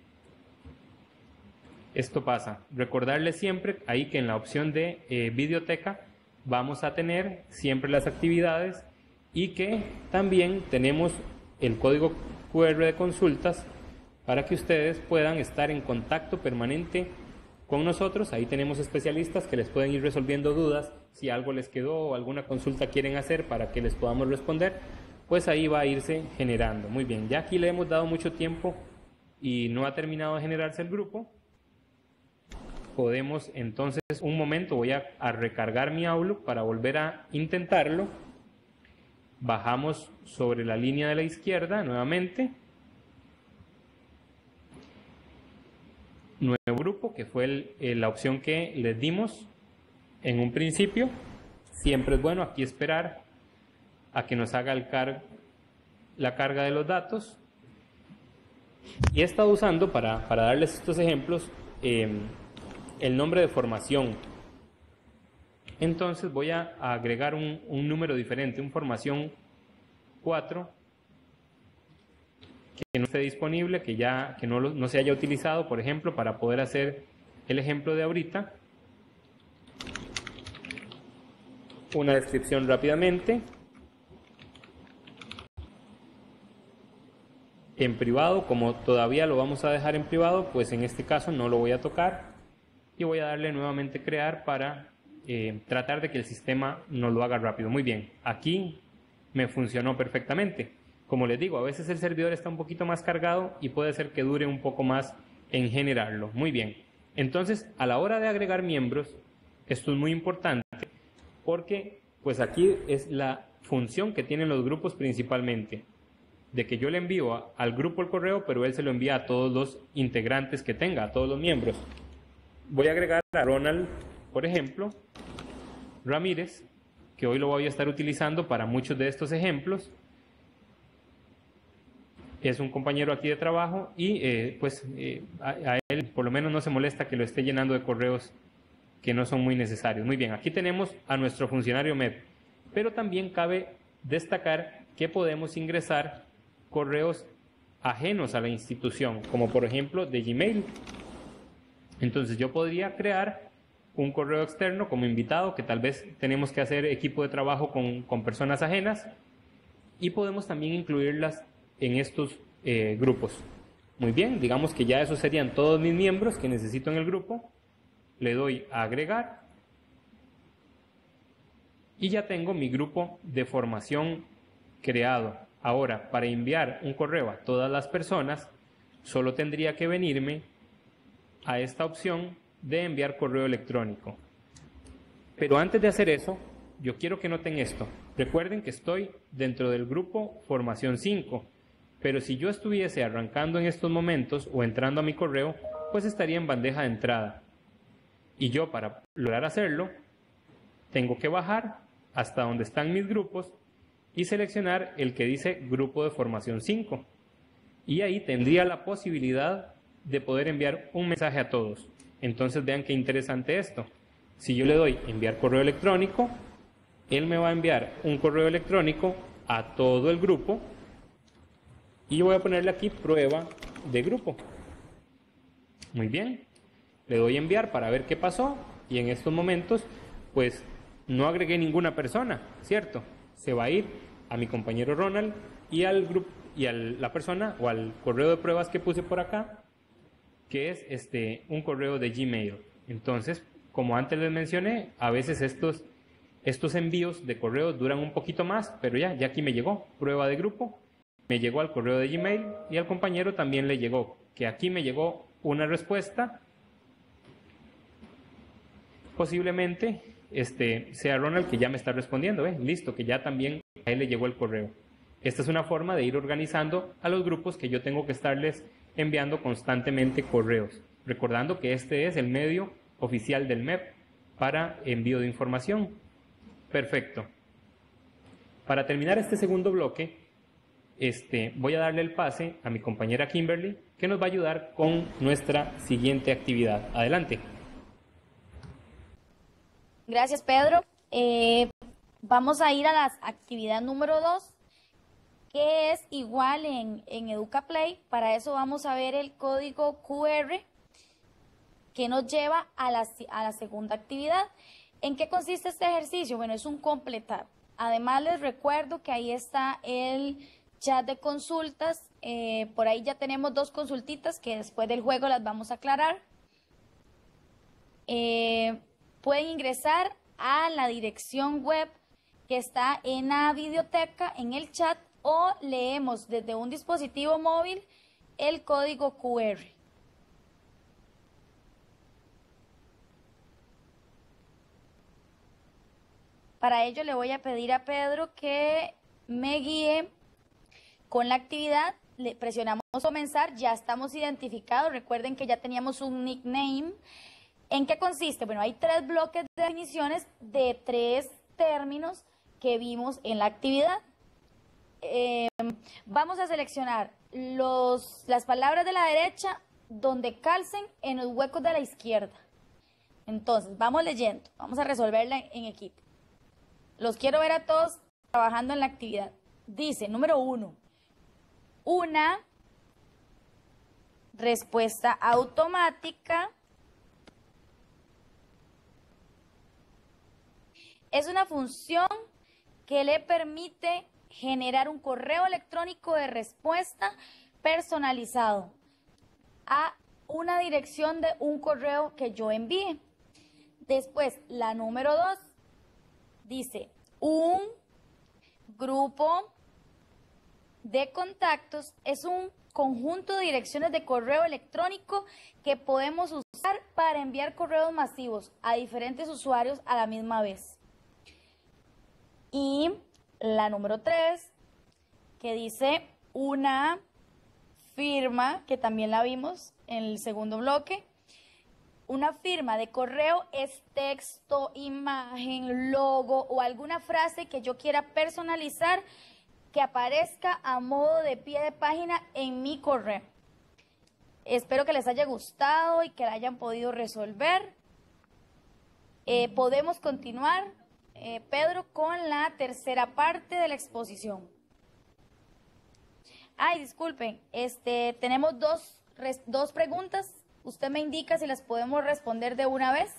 Esto pasa. Recordarles siempre ahí que en la opción de eh, videoteca vamos a tener siempre las actividades y que también tenemos el código cu erre de consultas para que ustedes puedan estar en contacto permanente con nosotros. Ahí tenemos especialistas que les pueden ir resolviendo dudas. Si algo les quedó o alguna consulta quieren hacer para que les podamos responder, pues ahí va a irse generando. Muy bien, ya aquí le hemos dado mucho tiempo y no ha terminado de generarse el grupo. Podemos entonces, un momento, voy a, a recargar mi Outlook para volver a intentarlo. Bajamos sobre la línea de la izquierda nuevamente. Nuevo grupo, que fue el, el, la opción que les dimos en un principio. Siempre es bueno aquí esperar a que nos haga el car la carga de los datos. Y he estado usando, para, para darles estos ejemplos, eh, el nombre de formación. Entonces voy a agregar un, un número diferente, un formación cuatro, que no esté disponible, que ya que no, lo, no se haya utilizado, por ejemplo, para poder hacer el ejemplo de ahorita. Una descripción rápidamente. En privado, como todavía lo vamos a dejar en privado, pues en este caso no lo voy a tocar y voy a darle nuevamente crear para eh, tratar de que el sistema nos lo haga rápido. Muy bien, aquí me funcionó perfectamente. Como les digo, a veces el servidor está un poquito más cargado y puede ser que dure un poco más en generarlo. Muy bien, entonces a la hora de agregar miembros, esto es muy importante porque pues aquí es la función que tienen los grupos principalmente, de que yo le envío a, al grupo el correo, pero él se lo envía a todos los integrantes que tenga, a todos los miembros. Voy a agregar a Ronald, por ejemplo, Ramírez, que hoy lo voy a estar utilizando para muchos de estos ejemplos. Es un compañero aquí de trabajo y eh, pues eh, a, a él por lo menos no se molesta que lo esté llenando de correos que no son muy necesarios. Muy bien, aquí tenemos a nuestro funcionario M E P, pero también cabe destacar que podemos ingresar correos ajenos a la institución, como por ejemplo de Gmail. Entonces yo podría crear un correo externo como invitado, que tal vez tenemos que hacer equipo de trabajo con, con personas ajenas, y podemos también incluirlas en estos eh, grupos. Muy bien, digamos que ya esos serían todos mis miembros que necesito en el grupo. Le doy a agregar y ya tengo mi grupo de formación creado. Ahora, para enviar un correo a todas las personas, solo tendría que venirme a esta opción de enviar correo electrónico. Pero antes de hacer eso, yo quiero que noten esto. Recuerden que estoy dentro del grupo Formación cinco, pero si yo estuviese arrancando en estos momentos o entrando a mi correo, pues estaría en bandeja de entrada. Y yo, para lograr hacerlo, tengo que bajar hasta donde están mis grupos y seleccionar el que dice Grupo de Formación cinco. Y ahí tendría la posibilidad de poder enviar un mensaje a todos. Entonces vean qué interesante esto. Si yo le doy enviar correo electrónico, él me va a enviar un correo electrónico a todo el grupo y yo voy a ponerle aquí prueba de grupo. Muy bien. Le doy enviar para ver qué pasó y en estos momentos pues no agregué ninguna persona, ¿cierto? Se va a ir a mi compañero Ronald y al grupo y a la persona o al correo de pruebas que puse por acá, que es este un correo de Gmail. Entonces, como antes les mencioné, a veces estos estos envíos de correo duran un poquito más, pero ya ya aquí me llegó prueba de grupo, me llegó al correo de Gmail y al compañero también le llegó, que aquí me llegó una respuesta. Posiblemente este, sea Ronald que ya me está respondiendo, ¿eh? Listo, que ya también a él le llegó el correo. Esta es una forma de ir organizando a los grupos que yo tengo que estarles enviando constantemente correos. Recordando que este es el medio oficial del M E P para envío de información. Perfecto. Para terminar este segundo bloque, este, voy a darle el pase a mi compañera Kimberly, que nos va a ayudar con nuestra siguiente actividad. Adelante. Gracias, Pedro. Eh, vamos a ir a la actividad número dos, que es igual en, en EducaPlay. Para eso vamos a ver el código Q R que nos lleva a la, a la segunda actividad. ¿En qué consiste este ejercicio? Bueno, es un completar. Además, les recuerdo que ahí está el chat de consultas. Eh, por ahí ya tenemos dos consultitas que después del juego las vamos a aclarar. Eh, pueden ingresar a la dirección web que está en la videoteca, en el chat, o leemos desde un dispositivo móvil el código Q R. Para ello le voy a pedir a Pedro que me guíe con la actividad. Le presionamos comenzar, ya estamos identificados. Recuerden que ya teníamos un nickname. ¿En qué consiste? Bueno, hay tres bloques de definiciones de tres términos que vimos en la actividad. Eh, vamos a seleccionar los, las palabras de la derecha donde calcen en los huecos de la izquierda. Entonces, vamos leyendo, vamos a resolverla en equipo. Los quiero ver a todos trabajando en la actividad. Dice, número uno, una respuesta automática es una función que le permite generar un correo electrónico de respuesta personalizado a una dirección de un correo que yo envíe. Después, la número dos dice, un grupo de contactos es un conjunto de direcciones de correo electrónico que podemos usar para enviar correos masivos a diferentes usuarios a la misma vez. Y la número tres, que dice una firma, que también la vimos en el segundo bloque. Una firma de correo es texto, imagen, logo o alguna frase que yo quiera personalizar que aparezca a modo de pie de página en mi correo. Espero que les haya gustado y que la hayan podido resolver. Eh, podemos continuar, eh, Pedro, con la tercera parte de la exposición. Ay, disculpen, este, tenemos dos, res, dos preguntas. Usted me indica si las podemos responder de una vez.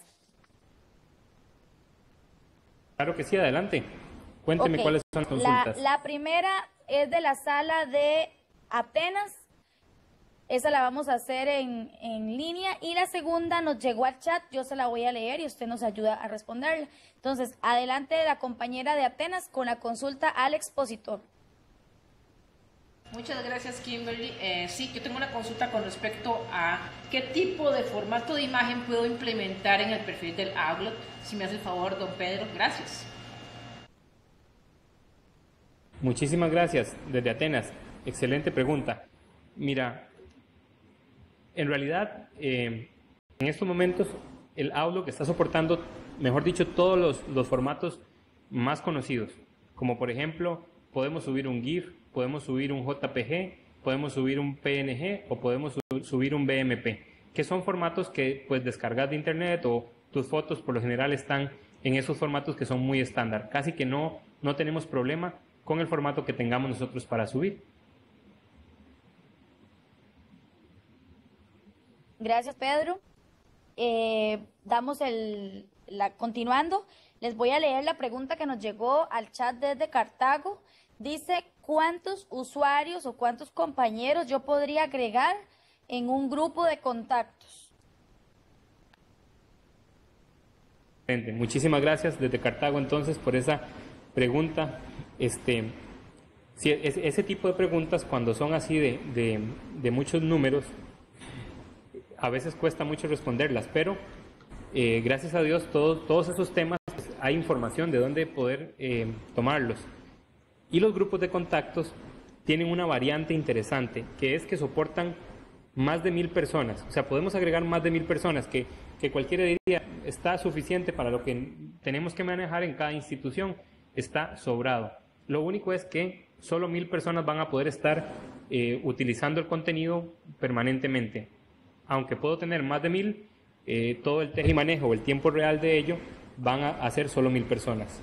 Claro que sí, adelante. Cuénteme okay. Cuáles son las consultas. La, la primera es de la sala de Atenas. Esa la vamos a hacer en, en línea. Y la segunda nos llegó al chat. Yo se la voy a leer y usted nos ayuda a responderla. Entonces, adelante de la compañera de Atenas con la consulta al expositor. Muchas gracias, Kimberly. Eh, sí, yo tengo una consulta con respecto a qué tipo de formato de imagen puedo implementar en el perfil del Outlook. Si me hace el favor, don Pedro. Gracias. Muchísimas gracias, desde Atenas. Excelente pregunta. Mira, en realidad, eh, en estos momentos, el Outlook está soportando, mejor dicho, todos los, los formatos más conocidos. Como por ejemplo, podemos subir un GIF, podemos subir un J P G, podemos subir un P N G o podemos subir un B M P, que son formatos que pues descargas de internet o tus fotos por lo general están en esos formatos que son muy estándar. Casi que no, no tenemos problema con el formato que tengamos nosotros para subir. Gracias, Pedro. Eh, damos el, la, continuando, les voy a leer la pregunta que nos llegó al chat desde Cartago. Dice, ¿cuántos usuarios o cuántos compañeros yo podría agregar en un grupo de contactos? Muchísimas gracias desde Cartago entonces por esa pregunta. Este, si ese tipo de preguntas, cuando son así de, de, de muchos números, a veces cuesta mucho responderlas, pero eh, gracias a Dios todos, todos esos temas pues, hay información de dónde poder eh, tomarlos. Y los grupos de contactos tienen una variante interesante, que es que soportan más de mil personas. O sea, podemos agregar más de mil personas, que, que cualquiera diría está suficiente para lo que tenemos que manejar en cada institución, está sobrado. Lo único es que solo mil personas van a poder estar eh, utilizando el contenido permanentemente. Aunque puedo tener más de mil, eh, todo el teje y manejo o el tiempo real de ello van a, a ser solo mil personas.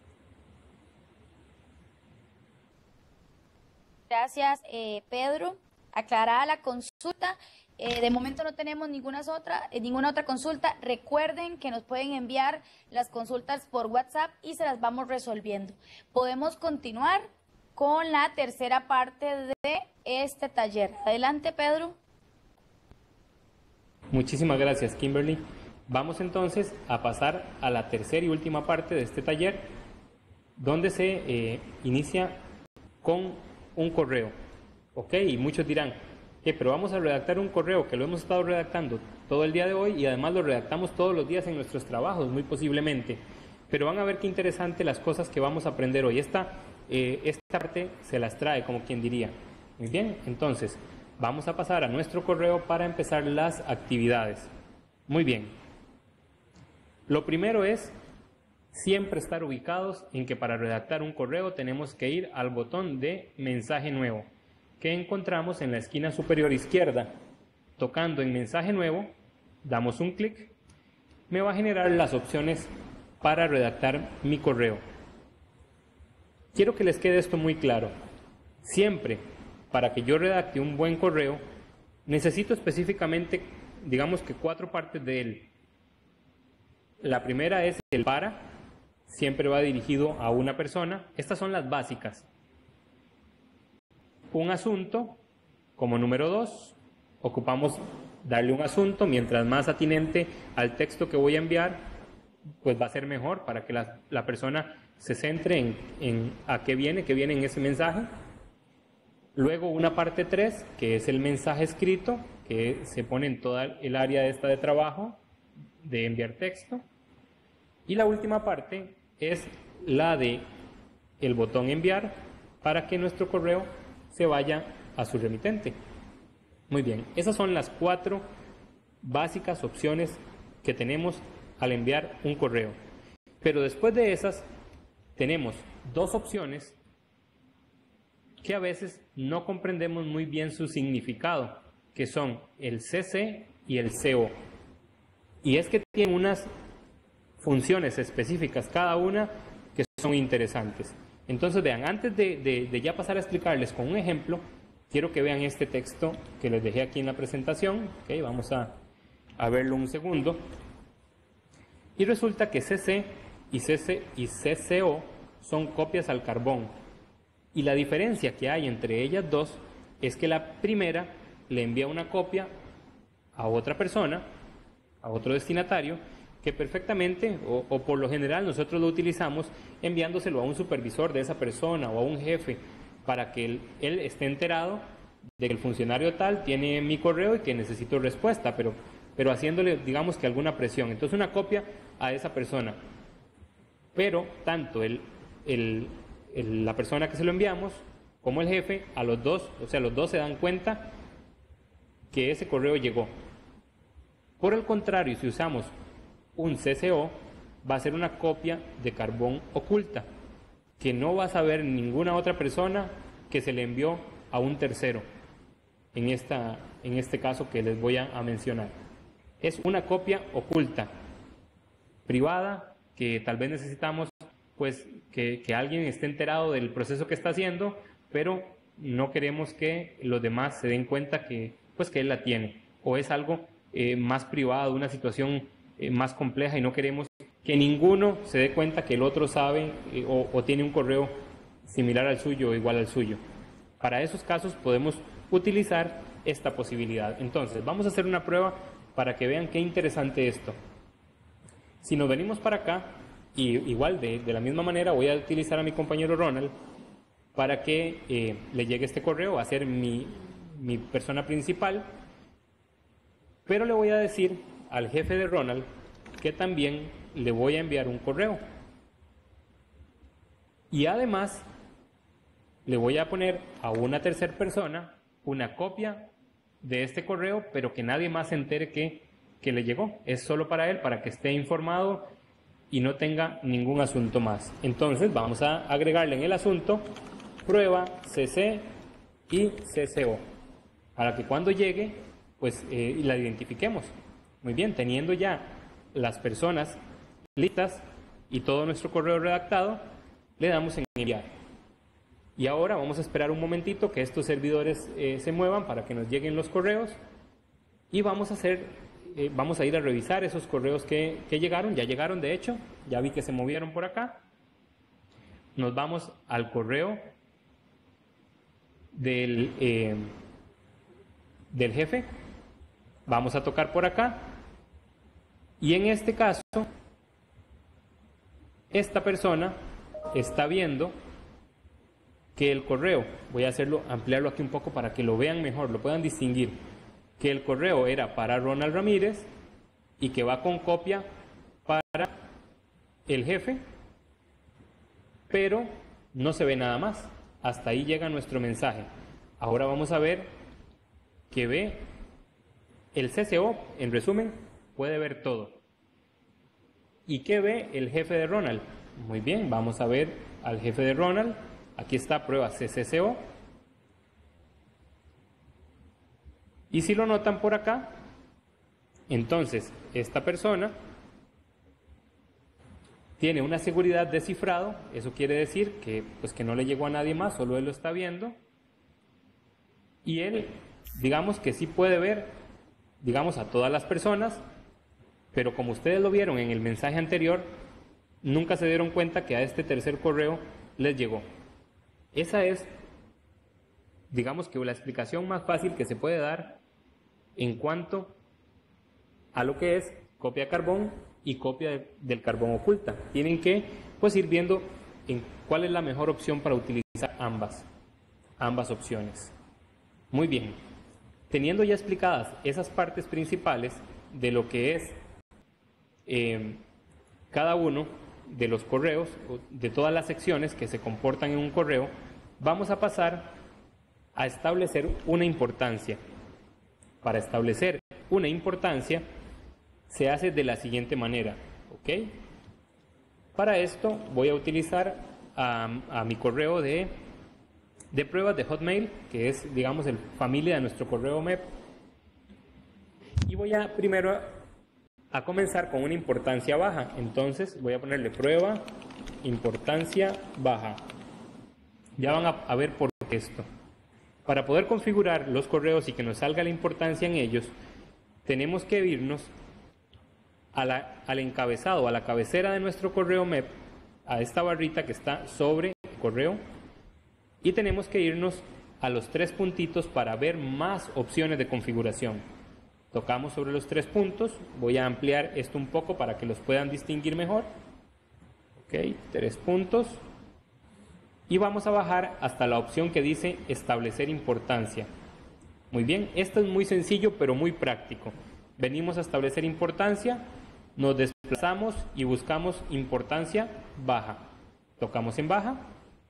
Gracias, eh, Pedro. Aclarada la consulta. Eh, de momento no tenemos ninguna otra, eh, ninguna otra consulta. Recuerden que nos pueden enviar las consultas por WhatsApp y se las vamos resolviendo. Podemos continuar con la tercera parte de este taller. Adelante, Pedro. Muchísimas gracias, Kimberly. Vamos entonces a pasar a la tercera y última parte de este taller, donde se eh, inicia con un correo. Ok, y muchos dirán, ¿qué? Pero vamos a redactar un correo que lo hemos estado redactando todo el día de hoy y además lo redactamos todos los días en nuestros trabajos, muy posiblemente. Pero van a ver qué interesante las cosas que vamos a aprender hoy. Esta, eh, esta parte se las trae, como quien diría. Muy bien, entonces vamos a pasar a nuestro correo para empezar las actividades. Muy bien. Lo primero es siempre estar ubicados en que para redactar un correo tenemos que ir al botón de mensaje nuevo, que encontramos en la esquina superior izquierda. Tocando en mensaje nuevo, damos un clic, me va a generar las opciones para redactar mi correo. Quiero que les quede esto muy claro. Siempre, para que yo redacte un buen correo, necesito específicamente, digamos que cuatro partes de él. La primera es el para, siempre va dirigido a una persona. Estas son las básicas. Un asunto, como número dos, ocupamos darle un asunto, mientras más atinente al texto que voy a enviar, pues va a ser mejor para que la, la persona se centre en, en a qué viene, qué viene en ese mensaje. Luego una parte tres, que es el mensaje escrito, que se pone en toda el área esta de trabajo, de enviar texto. Y la última parte es la de el botón enviar, para que nuestro correo se vaya a su remitente. Muy bien, esas son las cuatro básicas opciones que tenemos al enviar un correo. Pero después de esas, tenemos dos opciones que a veces no comprendemos muy bien su significado, que son el C C y el C O. Y es que tienen unas funciones específicas cada una que son interesantes. Entonces vean, antes de, de, de ya pasar a explicarles con un ejemplo, quiero que vean este texto que les dejé aquí en la presentación. Okay, vamos a, a verlo un segundo. Y resulta que C C y, C C y C C O son copias al carbón. Y la diferencia que hay entre ellas dos es que la primera le envía una copia a otra persona, a otro destinatario, que perfectamente, o, o por lo general nosotros lo utilizamos enviándoselo a un supervisor de esa persona o a un jefe, para que él, él esté enterado de que el funcionario tal tiene mi correo y que necesito respuesta, pero, pero haciéndole, digamos que alguna presión. Entonces una copia a esa persona. Pero tanto el, el, el, la persona que se lo enviamos como el jefe, a los dos, o sea, los dos se dan cuenta que ese correo llegó. Por el contrario, si usamos un C C O, va a ser una copia de carbón oculta, que no va a saber ninguna otra persona que se le envió a un tercero, en, esta, en este caso que les voy a, a mencionar. Es una copia oculta, privada, que tal vez necesitamos pues, que, que alguien esté enterado del proceso que está haciendo, pero no queremos que los demás se den cuenta que, pues, que él la tiene, o es algo eh, más privado, una situación eh, más compleja, y no queremos que ninguno se dé cuenta que el otro sabe eh, o, o tiene un correo similar al suyo o igual al suyo. Para esos casos podemos utilizar esta posibilidad. Entonces, vamos a hacer una prueba para que vean qué interesante esto. Si nos venimos para acá, y igual de, de la misma manera voy a utilizar a mi compañero Ronald para que eh, le llegue este correo, a ser mi, mi persona principal, pero le voy a decir al jefe de Ronald que también le voy a enviar un correo. Y además le voy a poner a una tercera persona una copia de este correo, pero que nadie más se entere que, que le llegó. Es solo para él, para que esté informado y no tenga ningún asunto más. Entonces vamos a agregarle en el asunto prueba cc y cco, para que cuando llegue, pues eh, la identifiquemos. Muy bien, teniendo ya las personas listas y todo nuestro correo redactado, le damos en enviar. Y ahora vamos a esperar un momentito que estos servidores eh, se muevan para que nos lleguen los correos y vamos a hacer, eh, vamos a ir a revisar esos correos que, que llegaron. Ya llegaron, de hecho, ya vi que se movieron por acá. Nos vamos al correo del, eh, del jefe, vamos a tocar por acá y en este caso esta persona está viendo que el correo, voy a hacerlo, ampliarlo aquí un poco para que lo vean mejor, lo puedan distinguir, que el correo era para Ronald Ramírez y que va con copia para el jefe, pero no se ve nada más. Hasta ahí llega nuestro mensaje. Ahora vamos a ver que ve el C C O, en resumen, puede ver todo. ¿Y qué ve el jefe de Ronald? Muy bien, vamos a ver al jefe de Ronald. Aquí está prueba C C C O. Y si lo notan por acá, entonces esta persona tiene una seguridad de cifrado. Eso quiere decir que, pues, que no le llegó a nadie más, solo él lo está viendo. Y él, digamos que sí puede ver, digamos, a todas las personas, pero como ustedes lo vieron en el mensaje anterior, nunca se dieron cuenta que a este tercer correo les llegó. Esa es, digamos, que la explicación más fácil que se puede dar en cuanto a lo que es copia carbón y copia de, del carbón oculta. Tienen que, pues, ir viendo en cuál es la mejor opción para utilizar ambas, ambas opciones. Muy bien, teniendo ya explicadas esas partes principales de lo que es eh, cada uno de los correos, de todas las secciones que se comportan en un correo, vamos a pasar a establecer una importancia. Para establecer una importancia se hace de la siguiente manera, ¿ok? Para esto voy a utilizar a, a mi correo de, de pruebas de Hotmail, que es, digamos, el familia de nuestro correo M E P. Y voy a primero a, a comenzar con una importancia baja. Entonces voy a ponerle prueba, importancia baja. Ya van a, a ver por qué esto. Para poder configurar los correos y que nos salga la importancia en ellos, tenemos que irnos a la, al encabezado, a la cabecera de nuestro correo M E P, a esta barrita que está sobre el correo, y tenemos que irnos a los tres puntitos para ver más opciones de configuración. Tocamos sobre los tres puntos. Voy a ampliar esto un poco para que los puedan distinguir mejor. Ok, tres puntos. Y vamos a bajar hasta la opción que dice establecer importancia. Muy bien, esto es muy sencillo pero muy práctico. Venimos a establecer importancia, nos desplazamos y buscamos importancia baja. Tocamos en baja.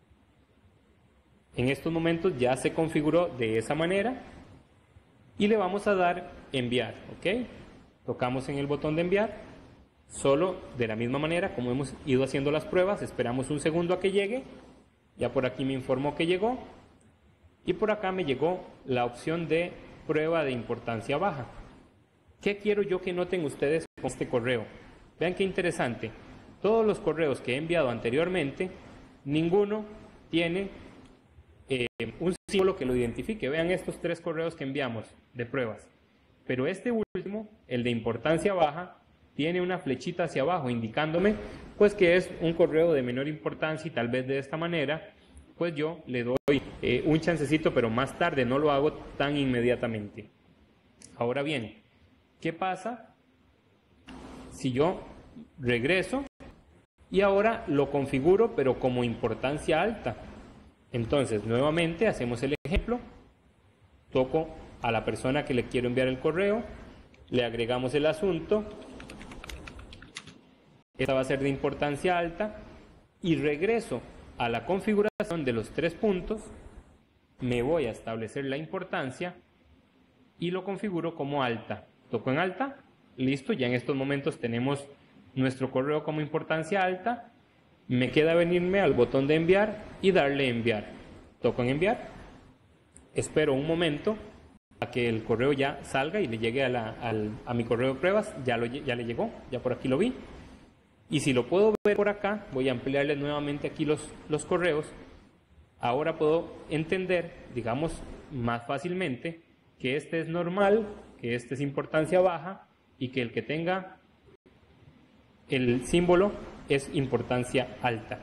En estos momentos ya se configuró de esa manera y le vamos a dar enviar, ¿ok? Tocamos en el botón de enviar, solo de la misma manera como hemos ido haciendo las pruebas, esperamos un segundo a que llegue. Ya por aquí me informó que llegó y por acá me llegó la opción de prueba de importancia baja. ¿Qué quiero yo que noten ustedes con este correo? Vean qué interesante. Todos los correos que he enviado anteriormente, ninguno tiene eh, un símbolo que lo identifique. Vean estos tres correos que enviamos de pruebas. Pero este último, el de importancia baja, tiene una flechita hacia abajo indicándome pues que es un correo de menor importancia y tal vez de esta manera pues yo le doy eh, un chancecito, pero más tarde, no lo hago tan inmediatamente. Ahora bien, ¿qué pasa si yo regreso y ahora lo configuro pero como importancia alta? Entonces nuevamente hacemos el ejemplo, toco a la persona que le quiero enviar el correo, le agregamos el asunto, esta va a ser de importancia alta y regreso a la configuración de los tres puntos, me voy a establecer la importancia y lo configuro como alta. Toco en alta, listo, ya en estos momentos tenemos nuestro correo como importancia alta, me queda venirme al botón de enviar y darle enviar. toco en enviar, espero un momento a que el correo ya salga y le llegue a, la, al, a mi correo de pruebas, ya, lo, ya le llegó, ya por aquí lo vi. Y si lo puedo ver por acá, voy a ampliarle nuevamente aquí los, los correos. Ahora puedo entender, digamos, más fácilmente que este es normal, que este es importancia baja y que el que tenga el símbolo es importancia alta.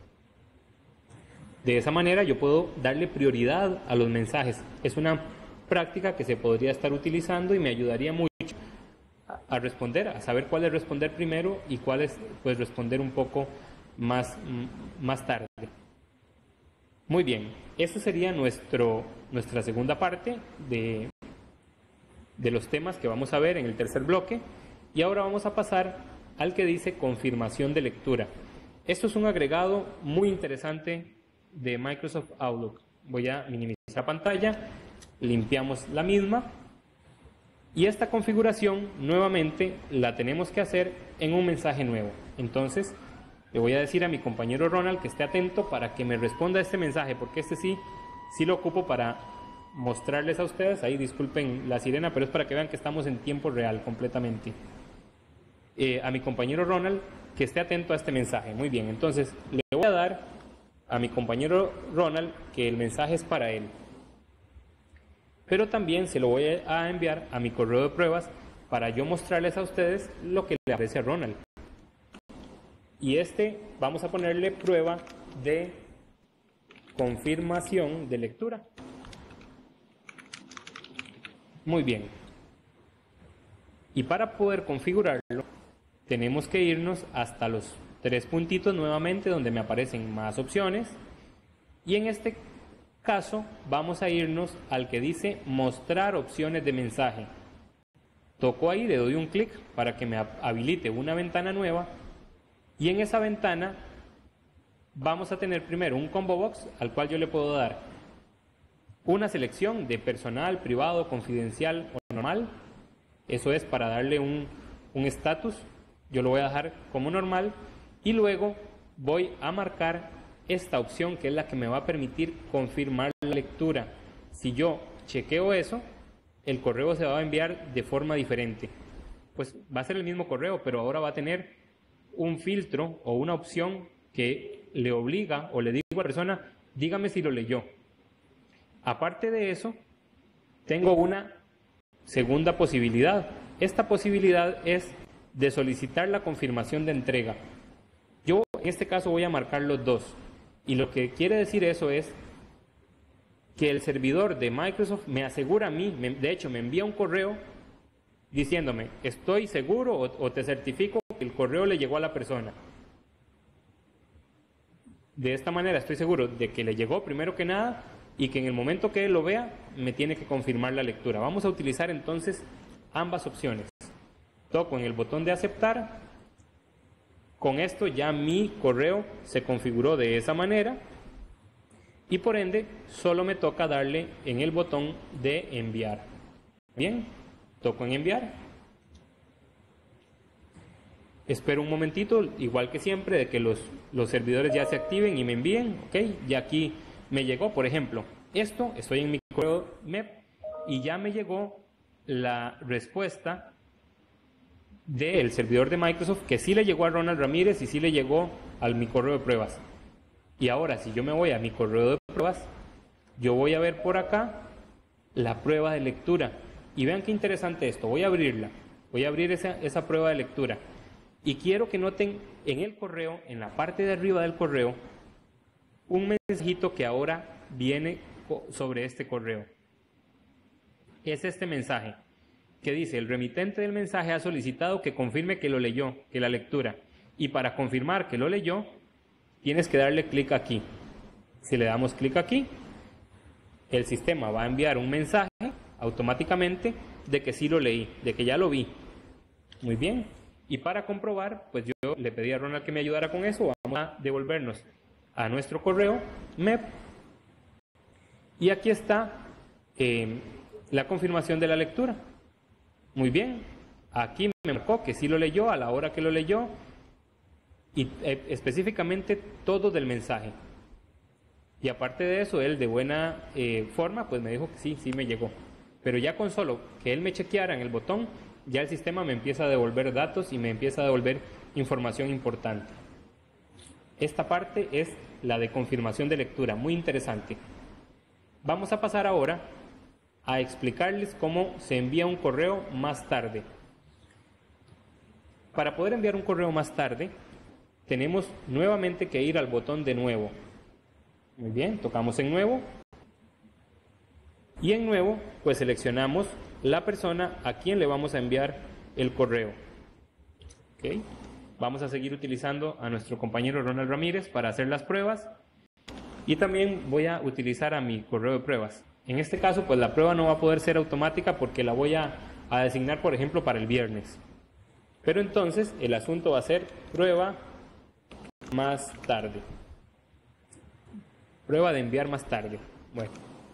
De esa manera yo puedo darle prioridad a los mensajes. Es una práctica que se podría estar utilizando y me ayudaría mucho a responder, a saber cuál es responder primero y cuál es pues responder un poco más, más tarde. Muy bien, esta sería nuestro, nuestra segunda parte de, de los temas que vamos a ver en el tercer bloque. Y ahora vamos a pasar al que dice confirmación de lectura. Esto es un agregado muy interesante de Microsoft Outlook. Voy a minimizar la pantalla, limpiamos la misma. Y esta configuración nuevamente la tenemos que hacer en un mensaje nuevo. Entonces le voy a decir a mi compañero Ronald que esté atento para que me responda a este mensaje, porque este sí, sí lo ocupo para mostrarles a ustedes. Ahí disculpen la sirena, pero es para que vean que estamos en tiempo real completamente. Eh, a mi compañero Ronald que esté atento a este mensaje. Muy bien, entonces le voy a dar a mi compañero Ronald que el mensaje es para él. Pero también se lo voy a enviar a mi correo de pruebas para yo mostrarles a ustedes lo que le aparece a Ronald. Y este vamos a ponerle prueba de confirmación de lectura. Muy bien. Y para poder configurarlo tenemos que irnos hasta los tres puntitos nuevamente donde me aparecen más opciones. Y en este caso vamos a irnos al que dice mostrar opciones de mensaje. Toco ahí, le doy un clic para que me habilite una ventana nueva y en esa ventana vamos a tener primero un combo box al cual yo le puedo dar una selección de personal, privado, confidencial o normal. Eso es para darle un estatus. Yo lo voy a dejar como normal y luego voy a marcar esta opción que es la que me va a permitir confirmar la lectura. Si yo chequeo eso, el correo se va a enviar de forma diferente. Pues va a ser el mismo correo, pero ahora va a tener un filtro o una opción que le obliga o le digo a la persona, dígame si lo leyó. Aparte de eso, tengo una segunda posibilidad. Esta posibilidad es de solicitar la confirmación de entrega. Yo en este caso voy a marcar los dos. Y lo que quiere decir eso es que el servidor de Microsoft me asegura a mí, me, de hecho me envía un correo diciéndome, estoy seguro o, o te certifico que el correo le llegó a la persona. De esta manera estoy seguro de que le llegó primero que nada y que en el momento que él lo vea me tiene que confirmar la lectura. Vamos a utilizar entonces ambas opciones. Toco en el botón de aceptar. Con esto ya mi correo se configuró de esa manera y por ende solo me toca darle en el botón de enviar. Bien, toco en enviar. Espero un momentito, igual que siempre, de que los, los servidores ya se activen y me envíen. Ok, ya aquí me llegó, por ejemplo, esto, estoy en mi correo M E P y ya me llegó la respuesta del servidor de Microsoft que sí le llegó a Ronald Ramírez y sí le llegó a mi correo de pruebas. Y ahora si yo me voy a mi correo de pruebas, yo voy a ver por acá la prueba de lectura. Y vean qué interesante esto, voy a abrirla, voy a abrir esa, esa prueba de lectura. Y quiero que noten en el correo, en la parte de arriba del correo, un mensajito que ahora viene sobre este correo. Es este mensaje que dice, el remitente del mensaje ha solicitado que confirme que lo leyó, que la lectura. Y para confirmar que lo leyó, tienes que darle clic aquí. Si le damos clic aquí, el sistema va a enviar un mensaje automáticamente de que sí lo leí, de que ya lo vi. Muy bien. Y para comprobar, pues yo le pedí a Ronald que me ayudara con eso. Vamos a devolvernos a nuestro correo M E P. Y aquí está eh, la confirmación de la lectura. Muy bien, aquí me marcó que sí lo leyó a la hora que lo leyó y eh, específicamente todo del mensaje. Y aparte de eso, él de buena eh, forma, pues me dijo que sí, sí me llegó. Pero ya con solo que él me chequeara en el botón, ya el sistema me empieza a devolver datos y me empieza a devolver información importante. Esta parte es la de confirmación de lectura, muy interesante. Vamos a pasar ahora a explicarles cómo se envía un correo más tarde. Para poder enviar un correo más tarde, tenemos nuevamente que ir al botón de nuevo. Muy bien, tocamos en nuevo. Y en nuevo, pues seleccionamos la persona a quien le vamos a enviar el correo. ¿Okay? Vamos a seguir utilizando a nuestro compañero Ronald Ramírez para hacer las pruebas. Y también voy a utilizar a mi correo de pruebas. En este caso, pues la prueba no va a poder ser automática porque la voy a, a designar, por ejemplo, para el viernes. Pero entonces el asunto va a ser prueba más tarde. Prueba de enviar más tarde. Bueno.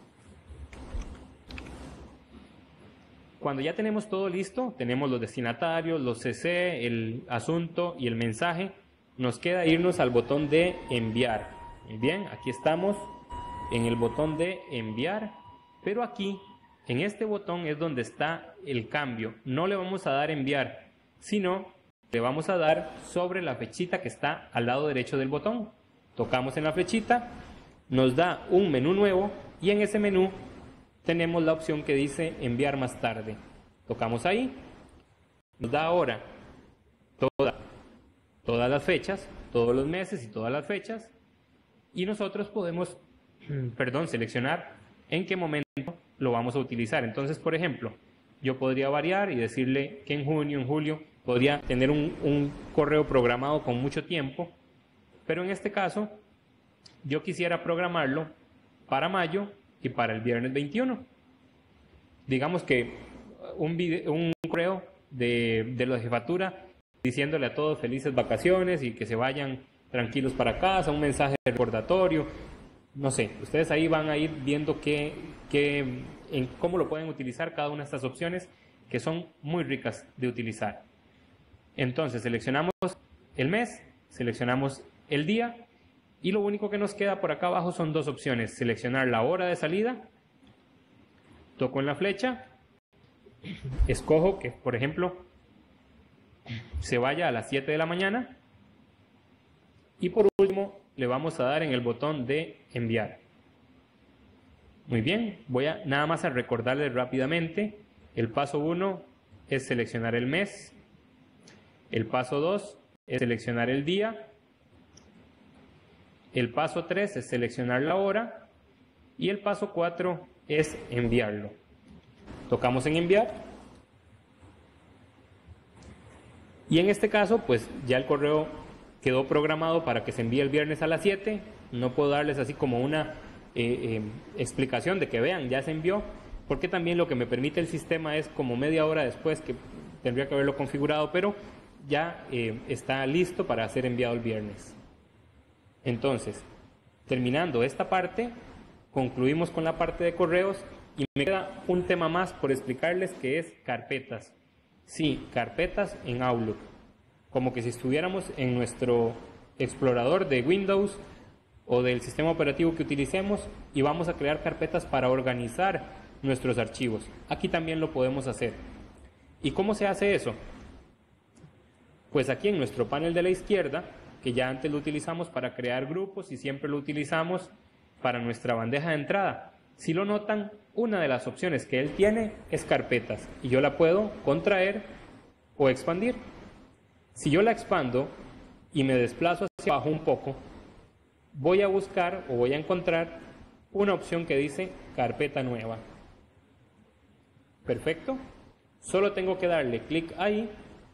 Cuando ya tenemos todo listo, tenemos los destinatarios, los C C, el asunto y el mensaje, nos queda irnos al botón de enviar. Muy bien, aquí estamos en el botón de enviar, pero aquí, en este botón es donde está el cambio. No le vamos a dar enviar, sino le vamos a dar sobre la flechita que está al lado derecho del botón. Tocamos en la flechita, nos da un menú nuevo y en ese menú tenemos la opción que dice enviar más tarde. Tocamos ahí, nos da ahora toda, todas las fechas, todos los meses y todas las fechas, y nosotros podemos, perdón, seleccionar en qué momento lo vamos a utilizar. Entonces, por ejemplo, yo podría variar y decirle que en junio, en julio, podría tener un, un correo programado con mucho tiempo, pero en este caso, yo quisiera programarlo para mayo y para el viernes veintiuno. Digamos que un, video, un correo de, de la jefatura diciéndole a todos felices vacaciones y que se vayan tranquilos para casa, un mensaje de recordatorio, no sé, ustedes ahí van a ir viendo qué, qué, en cómo lo pueden utilizar cada una de estas opciones que son muy ricas de utilizar. Entonces seleccionamos el mes, seleccionamos el día. Y lo único que nos queda por acá abajo son dos opciones. Seleccionar la hora de salida. Toco en la flecha. Escojo que, por ejemplo, se vaya a las siete de la mañana. Y por último, le vamos a dar en el botón de enviar. Muy bien. Voy a nada más a recordarles rápidamente. El paso uno es seleccionar el mes. El paso dos es seleccionar el día. El paso tres es seleccionar la hora y el paso cuatro es enviarlo. Tocamos en enviar y en este caso pues ya el correo quedó programado para que se envíe el viernes a las siete. No puedo darles así como una eh, eh, explicación de que vean, ya se envió, porque también lo que me permite el sistema es como media hora después, que tendría que haberlo configurado, pero ya eh, está listo para ser enviado el viernes. Entonces, terminando esta parte, concluimos con la parte de correos y me queda un tema más por explicarles que es carpetas. Sí, carpetas en Outlook. Como que si estuviéramos en nuestro explorador de Windows o del sistema operativo que utilicemos y vamos a crear carpetas para organizar nuestros archivos. Aquí también lo podemos hacer. ¿Y cómo se hace eso? Pues aquí en nuestro panel de la izquierda, que ya antes lo utilizamos para crear grupos y siempre lo utilizamos para nuestra bandeja de entrada. Si lo notan, una de las opciones que él tiene es carpetas y yo la puedo contraer o expandir. Si yo la expando y me desplazo hacia abajo un poco, voy a buscar o voy a encontrar una opción que dice carpeta nueva. Perfecto. Solo tengo que darle clic ahí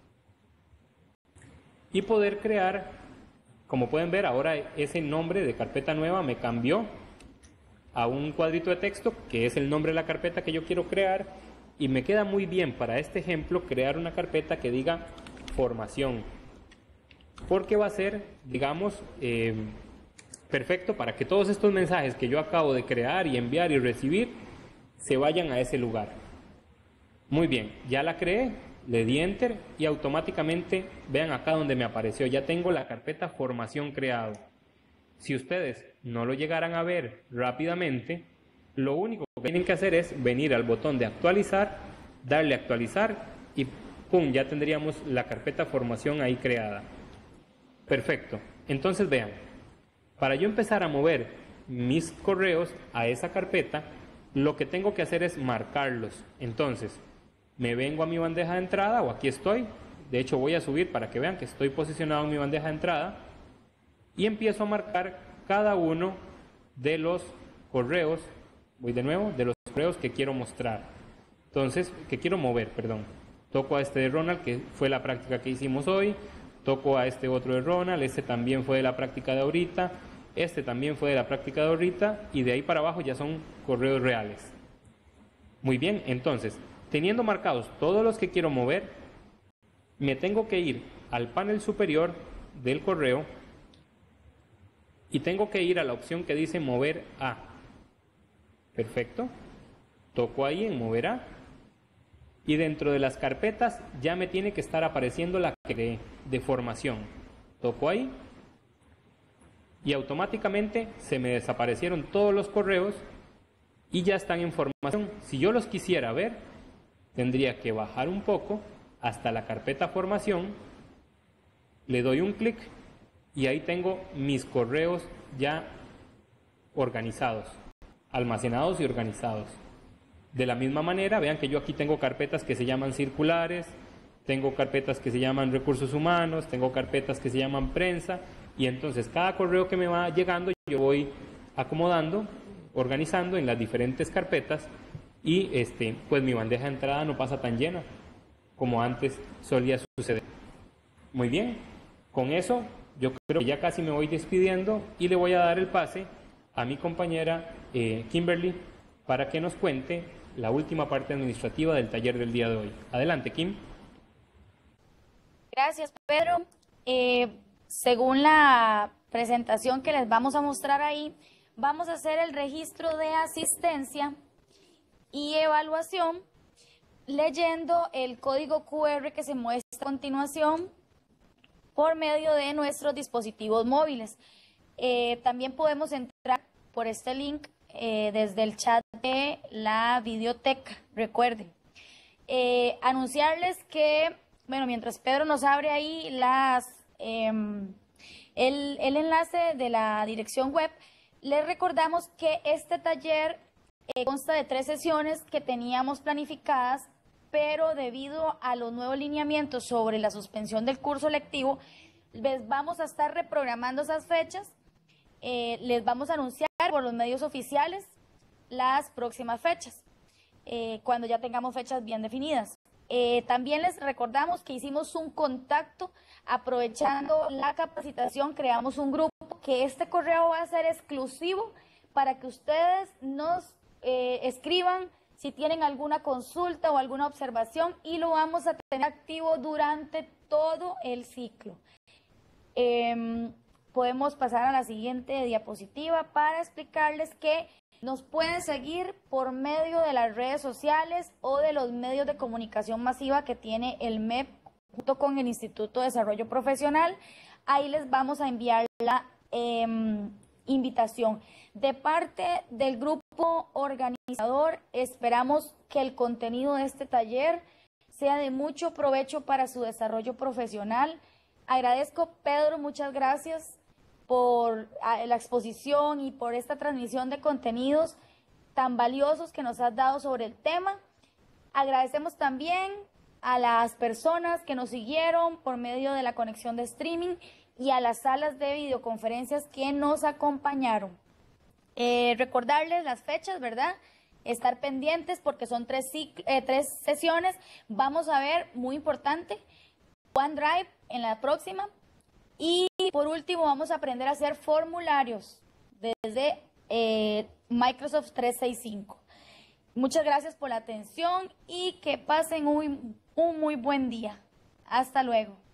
y poder crear. Como pueden ver, ahora ese nombre de carpeta nueva me cambió a un cuadrito de texto que es el nombre de la carpeta que yo quiero crear y me queda muy bien para este ejemplo crear una carpeta que diga formación, porque va a ser, digamos, eh, perfecto para que todos estos mensajes que yo acabo de crear y enviar y recibir se vayan a ese lugar. Muy bien, ya la creé, le di enter y automáticamente, vean acá donde me apareció, ya tengo la carpeta formación creado. Si ustedes no lo llegaran a ver rápidamente, lo único que tienen que hacer es venir al botón de actualizar, darle a actualizar y ¡pum! Ya tendríamos la carpeta formación ahí creada. Perfecto. Entonces vean, para yo empezar a mover mis correos a esa carpeta, lo que tengo que hacer es marcarlos. Entonces, me vengo a mi bandeja de entrada, o aquí estoy. De hecho, voy a subir para que vean que estoy posicionado en mi bandeja de entrada y empiezo a marcar cada uno de los correos, voy de nuevo, de los correos que quiero mostrar. Entonces, que quiero mover, perdón. Toco a este de Ronald, que fue la práctica que hicimos hoy. Toco a este otro de Ronald, este también fue de la práctica de ahorita. Este también fue de la práctica de ahorita. Y de ahí para abajo ya son correos reales. Muy bien, entonces, teniendo marcados todos los que quiero mover, me tengo que ir al panel superior del correo y tengo que ir a la opción que dice mover a. Perfecto. Toco ahí en mover a. Y dentro de las carpetas ya me tiene que estar apareciendo la que creé de formación. Toco ahí y automáticamente se me desaparecieron todos los correos y ya están en formación. Si yo los quisiera ver, tendría que bajar un poco hasta la carpeta formación, le doy un clic y ahí tengo mis correos ya organizados, almacenados y organizados. De la misma manera, vean que yo aquí tengo carpetas que se llaman circulares, tengo carpetas que se llaman recursos humanos, tengo carpetas que se llaman prensa, y entonces cada correo que me va llegando yo voy acomodando, organizando en las diferentes carpetas y este, pues mi bandeja de entrada no pasa tan llena como antes solía suceder. Muy bien, con eso yo creo que ya casi me voy despidiendo y le voy a dar el pase a mi compañera eh, Kimberly para que nos cuente la última parte administrativa del taller del día de hoy. Adelante, Kim. Gracias, Pedro. Eh, según la presentación que les vamos a mostrar ahí, vamos a hacer el registro de asistencia y evaluación leyendo el código cu erre que se muestra a continuación por medio de nuestros dispositivos móviles. Eh, también podemos entrar por este link eh, desde el chat de la videoteca, recuerden. Eh, anunciarles que, bueno, mientras Pedro nos abre ahí las, eh, el, el enlace de la dirección web, les recordamos que este taller eh, consta de tres sesiones que teníamos planificadas, pero debido a los nuevos lineamientos sobre la suspensión del curso lectivo, les vamos a estar reprogramando esas fechas. Eh, les vamos a anunciar por los medios oficiales las próximas fechas, eh, cuando ya tengamos fechas bien definidas. Eh, también les recordamos que hicimos un contacto, aprovechando la capacitación, creamos un grupo que este correo va a ser exclusivo para que ustedes nos eh, escriban si tienen alguna consulta o alguna observación y lo vamos a tener activo durante todo el ciclo. Eh, podemos pasar a la siguiente diapositiva para explicarles que nos pueden seguir por medio de las redes sociales o de los medios de comunicación masiva que tiene el M E P junto con el Instituto de Desarrollo Profesional. Ahí les vamos a enviar la eh, invitación. De parte del grupo organizador, esperamos que el contenido de este taller sea de mucho provecho para su desarrollo profesional. Agradezco, Pedro, muchas gracias por la exposición y por esta transmisión de contenidos tan valiosos que nos has dado sobre el tema. Agradecemos también a las personas que nos siguieron por medio de la conexión de streaming y a las salas de videoconferencias que nos acompañaron. Eh, recordarles las fechas, ¿verdad? Estar pendientes porque son tres, eh, tres sesiones. Vamos a ver, muy importante, OneDrive en la próxima. Y por último vamos a aprender a hacer formularios desde eh, Microsoft trescientos sesenta y cinco. Muchas gracias por la atención y que pasen un, un muy buen día. Hasta luego.